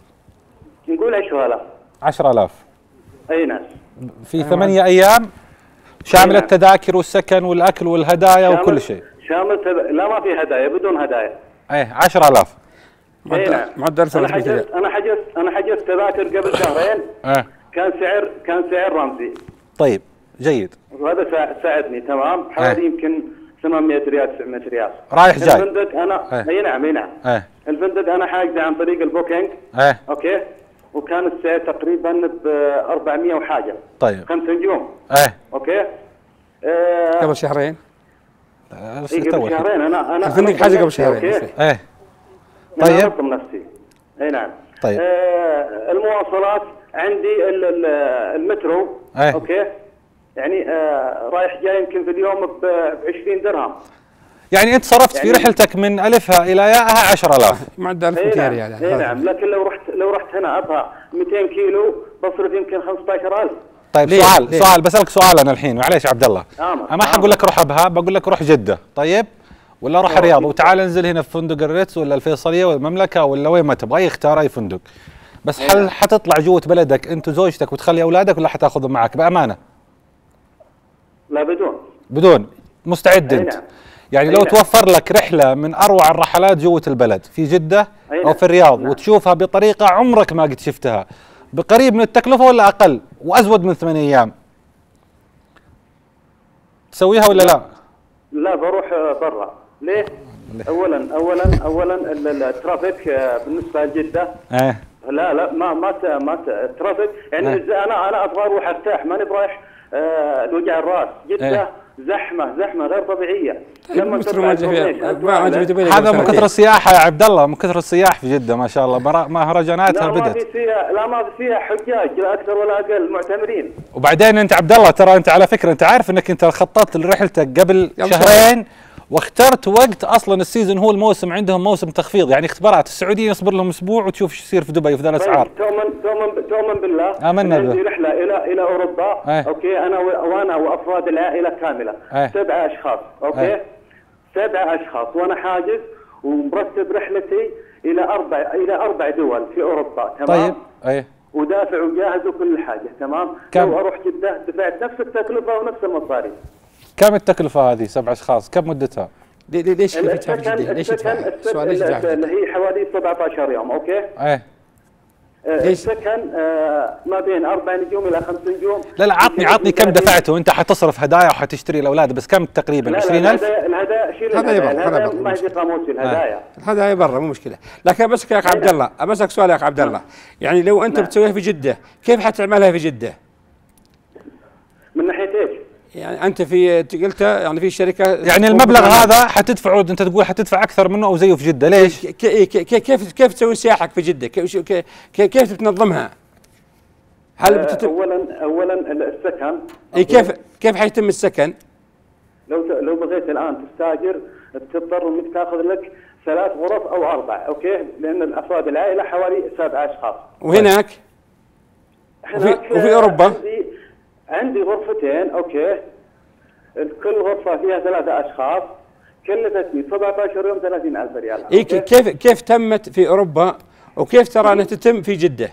نقول عشرة آلاف. عشرة آلاف. اي ناس. في ثمانية ايام شامل التذاكر والسكن والاكل والهدايا وكل شيء. شامل تب... لا ما في هدايا، بدون هدايا. ايه عشرة آلاف. اي نعم. معدل انا حجزت انا حجزت انا حجزت تذاكر قبل شهرين. اه كان سعر كان سعر رمزي. طيب جيد. وهذا ساعدني تمام حوالي يمكن ثمانمئة ريال تسعمئة ريال. رايح جاي. الفندق انا اه. اي نعم اي نعم. اه. الفندق انا حاجزه عن طريق البوكينج. اه. اوكي. وكان السعر تقريبا ب أربعمئة وحاجه. طيب. خمس نجوم. اه. اوكي. آه قبل شهرين. اي قبل شهرين انا انا الفندق حاجه قبل شهرين. ايه. طيب. انا انظم نفسي. اي نعم. طيب. آه المواصلات عندي المترو. اه. اوكي. يعني آه رايح جاي يمكن في اليوم ب عشرين درهم. يعني انت صرفت يعني في رحلتك من الفها الى ياءها عشرة آلاف. معدل مئتين ريال. اي نعم، لكن لو رحت لو رحت هنا ابها مئتين كيلو بصرف يمكن خمسة عشر ألف. طيب ليه؟ سؤال ليه؟ سؤال بسالك سؤال انا الحين معليش عبد الله. انا ما حقول لك روح ابها، بقول لك روح جده، طيب؟ ولا روح الرياض وتعال انزل هنا في فندق الريتس ولا الفيصليه ولا المملكه ولا وين ما تبغى، اختار اي فندق. بس هل حتطلع جوه بلدك انت وزوجتك وتخلي اولادك ولا حتاخذهم معك بامانه؟ لا بدون. بدون مستعد انت؟ نعم. يعني لو نعم. توفر لك رحله من اروع الرحلات جوه البلد في جده نعم. او في الرياض نعم. وتشوفها بطريقه عمرك ما قد شفتها بقريب من التكلفه ولا اقل وازود من ثمان ايام، تسويها ولا لا؟ لا بروح برا. ليه؟ اولا اولا اولا الترافيك بالنسبه لجده ايه لا لا ما ما ما الترافيك يعني اه. انا انا ابغى اروح ارتاح، ماني برايح آه لوجع الراس. جده اه. زحمه زحمه غير طبيعيه. لما مثل ما هذا من كثر السياحه يا عبد الله، من كثر السياح في جده ما شاء الله، مهرجاناتها بدت. لا ما في فيها لا ما في فيها حجاج لا اكثر ولا اقل، معتمرين. وبعدين انت عبد الله ترى انت على فكره انت عارف انك انت خططت لرحلتك قبل شهرين واخترت وقت اصلا السيزون هو الموسم عندهم موسم تخفيض، يعني اختبارات السعوديين يصبر لهم اسبوع وتشوف ايش يصير في دبي في ذا الاسعار. تؤمن تؤمن تؤمن بالله امنا بالله. عندي رحله الى الى اوروبا أيه. اوكي انا وانا وافراد العائله كامله أيه. سبع اشخاص اوكي أيه. سبع اشخاص وانا حاجز ومرتب رحلتي الى اربع الى اربع دول في اوروبا تمام. طيب اي ودافع وجاهز وكل حاجه تمام. كم؟ لو اروح جده دفعت نفس التكلفه ونفس المصاريف. كم التكلفه هذه سبع اشخاص كم مدتها؟ ليش كيف يدفع في جده؟ ليش يدفع؟ السؤال ليش يدفع؟ اللي هي حوالي سبعة عشر يوم اوكي؟ ايه السكن آه ما بين اربع نجوم الى خمس نجوم. لا لا عطني عطني كم دفعته انت حتصرف هدايا وحتشتري الاولاد بس كم تقريبا عشرين ألف؟ الهدايا شيل الهدايا الهدايا ما يجي قاموس الهدايا. الهدايا برا مو مشكله، لكن بسك يا اخ عبد الله بسك سؤال يا اخ عبد الله، يعني لو انت بتسويها في جده كيف حتعملها في جده؟ من ناحيه ايش؟ يعني انت في قلت يعني في شركه يعني المبلغ هذا حتدفعه انت تقول حتدفع اكثر منه او زيه في جده ليش؟ كيف كيف كيف تسوي سياحك في جده؟ كيف كيف كيف تنظمها؟ هل بتت... اولا اولا السكن اي كيف كيف حيتم السكن؟ لو لو بغيت الان تستاجر تضطر انك تاخذ لك ثلاث غرف او اربع اوكي لان الافراد العائله حوالي سبع اشخاص. وهناك؟ وفي, وفي اوروبا؟ عندي عندي غرفتين اوكي كل غرفه فيها ثلاثه اشخاص كلفتني سبعة عشر يوم ثلاثين ألف ريال. اي كيف كيف تمت في اوروبا وكيف ترى انها تتم في جده؟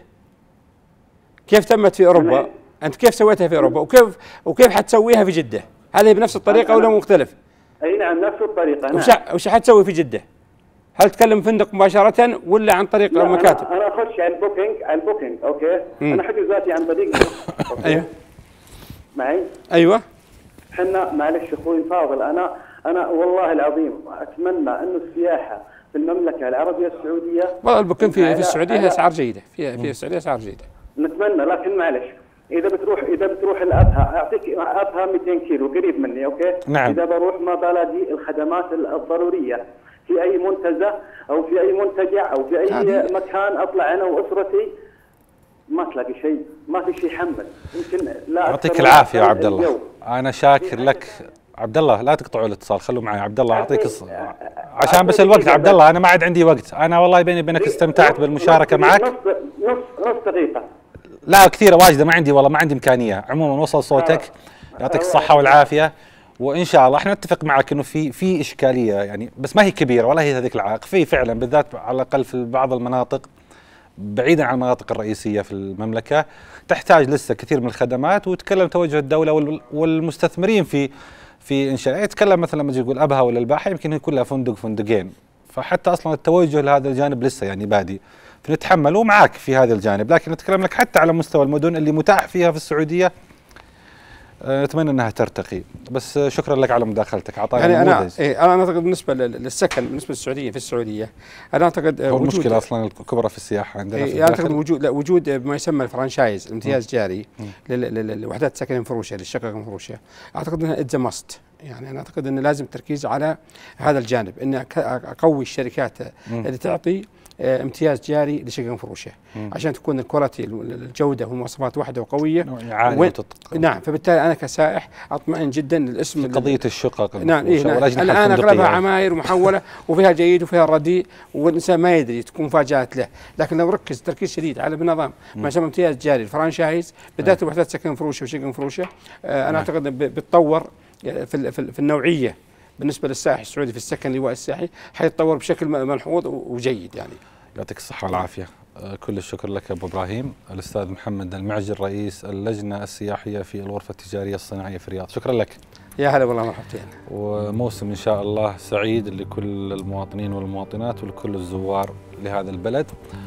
كيف تمت في اوروبا؟ انت كيف سويتها في اوروبا وكيف وكيف حتسويها في جده؟ هل هي بنفس الطريقه ولا مختلف؟ اي نعم نفس الطريقه. نعم. وش وش حتسوي في جده؟ هل تكلم فندق مباشره ولا عن طريق المكاتب؟ انا اخش على البوكينج على البوكينج اوكي مم. انا حجز ذاتي عن طريق ايوه معي ايوه احنا معلش اخوي فاضل انا انا والله العظيم اتمنى انه السياحه في المملكه العربيه السعوديه والله البوكينج في في السعوديه اسعار جيده في في السعوديه اسعار جيده نتمنى لكن معلش اذا بتروح اذا بتروح الابها اعطيك ابها مئتين كيلو قريب مني اوكي نعم. اذا بروح ما بلاقي الخدمات الضروريه في اي منتزه او في اي منتجع او في اي هذه. مكان اطلع انا واسرتي ما تلاقي شيء ما في شيء يحمل يمكن لا يعطيك العافيه يا عبد الله انا شاكر لك عبد الله لا تقطعوا الاتصال خلوا معي عبد الله اعطيك الص... عشان بس الوقت عبد الله انا ما عاد عندي وقت انا والله بيني وبينك استمتعت بالمشاركه معك نص نص نص دقيقه لا كثيره واجده ما عندي والله ما عندي امكانيه عموما وصل صوتك يعطيك الصحه والعافيه وان شاء الله احنا نتفق معك انه في في اشكاليه يعني بس ما هي كبيره ولا هي هذيك العائق في فعلا بالذات على الاقل في بعض المناطق بعيدا عن المناطق الرئيسيه في المملكه تحتاج لسه كثير من الخدمات وتكلم توجه الدوله والمستثمرين في في انشاء يتكلم مثلا لما تجي تقول ابها ولا الباحه يمكن هي كلها فندق فندقين فحتى اصلا التوجه لهذا الجانب لسه يعني بادي فنتحمل معك في هذا الجانب لكن نتكلم لك حتى على مستوى المدن اللي متاح فيها في السعوديه نتمنى انها ترتقي بس شكرا لك على مداخلتك اعطانا يعني نموذج انا إيه انا اعتقد بالنسبه للسكن بالنسبه للسعوديه في السعوديه انا اعتقد هو المشكله اصلا الكبرى في السياحه عندنا إيه في اعتقد وجود لا وجود ما يسمى الفرانشايز الامتياز الجاري للوحدات السكن المفروشه للشقق المفروشه اعتقد انها اتز ماست يعني انا اعتقد انه لازم التركيز على هذا الجانب ان اقوي الشركات مم. اللي تعطي امتياز جاري لشقق مفروشه عشان تكون الكواليتي الجوده والمواصفات واحده وقويه عاليه نعم فبالتالي انا كسائح اطمئن جدا للاسم قضيه الشقق نعم إيه نعم الان اغلبها عماير محوله وفيها الجيد وفيها الرديء والانسان ما يدري تكون مفاجات له لكن لو ركز تركيز شديد على بنظام ما يسمى امتياز جاري الفرانشايز بالذات وحدات سكن مفروشه وشقق مفروشه آه انا اعتقد بتطور في في النوعيه بالنسبه للسائح السعودي في السكن اللواء السياحي حيتطور بشكل ملحوظ وجيد يعني يعطيك الصحه والعافيه كل الشكر لك ابو ابراهيم الاستاذ محمد المعجل رئيس اللجنه السياحيه في الغرفه التجاريه الصناعيه في الرياض شكرا لك يا هلا والله مرحبتين وموسم ان شاء الله سعيد لكل المواطنين والمواطنات ولكل الزوار لهذا البلد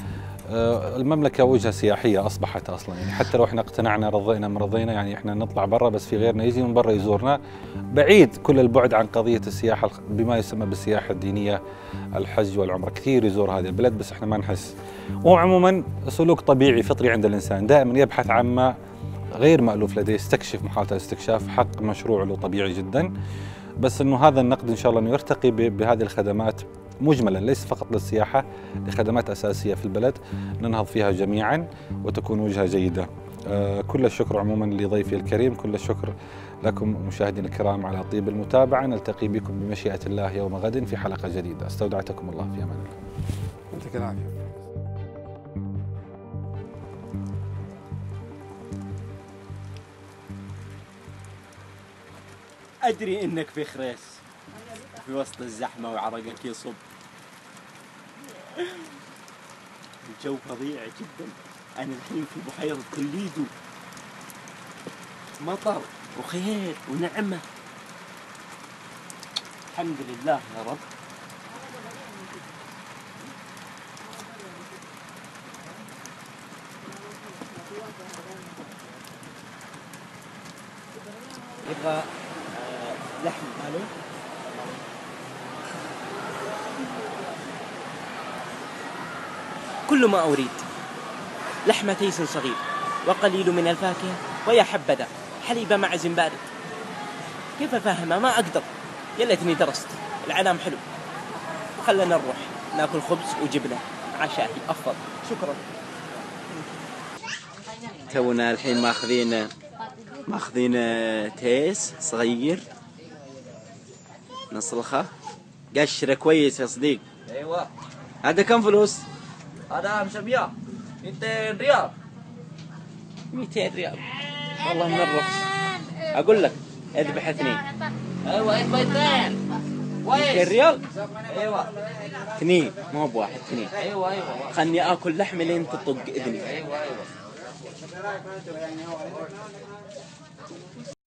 المملكة وجهة سياحية أصبحت أصلا يعني حتى لو احنا اقتنعنا رضينا ما رضينا يعني احنا نطلع برا بس في غيرنا يجي من برا يزورنا بعيد كل البعد عن قضية السياحة بما يسمى بالسياحة الدينية الحج والعمرة كثير يزور هذه البلد بس احنا ما نحس وعموما سلوك طبيعي فطري عند الإنسان دائما يبحث عن ما غير مألوف لديه يستكشف محاولة الاستكشاف، حق مشروع له طبيعي جدا، بس انه هذا النقد ان شاء الله انه يرتقي بهذه الخدمات مجملا، ليس فقط للسياحة، لخدمات أساسية في البلد ننهض فيها جميعا وتكون وجهة جيدة. آه كل الشكر عموما لضيفي الكريم، كل الشكر لكم مشاهدينا الكرام على طيب المتابعة. نلتقي بكم بمشيئة الله يوم غد في حلقة جديدة. استودعتكم الله، في أمان الله. يعطيك العافية. أدري إنك في خريس في وسط الزحمة وعرقك يصب. الجو فظيع جدا. أنا الحين في بحيرة كليدو، مطر وخير ونعمة، الحمد لله يا رب. يبغى لحم قالوا؟ كل ما أريد لحم تيس صغير وقليل من الفاكهة، ويا حبذا حليب معز بارد. كيف أفهمها؟ ما أقدر، يا ليتني درست. العلام حلو. خلنا نروح ناكل خبز وجبنة مع شاهي أفضل. شكرا. تونا الحين ماخذين ماخذين تيس صغير نصلخه، قشره كويس يا صديق. ايوه. هذا كم فلوس؟ هذا خمسمية مئتين ريال. مئتين ريال والله من الرخص. اقول لك اذبح اثنين. ايوه اذبح اثنين. مئتين ريال. ايوه اثنين مو بواحد، اثنين. ايوه ايوه. خلني اكل لحم لين تطق اذني. ايوه ايوه.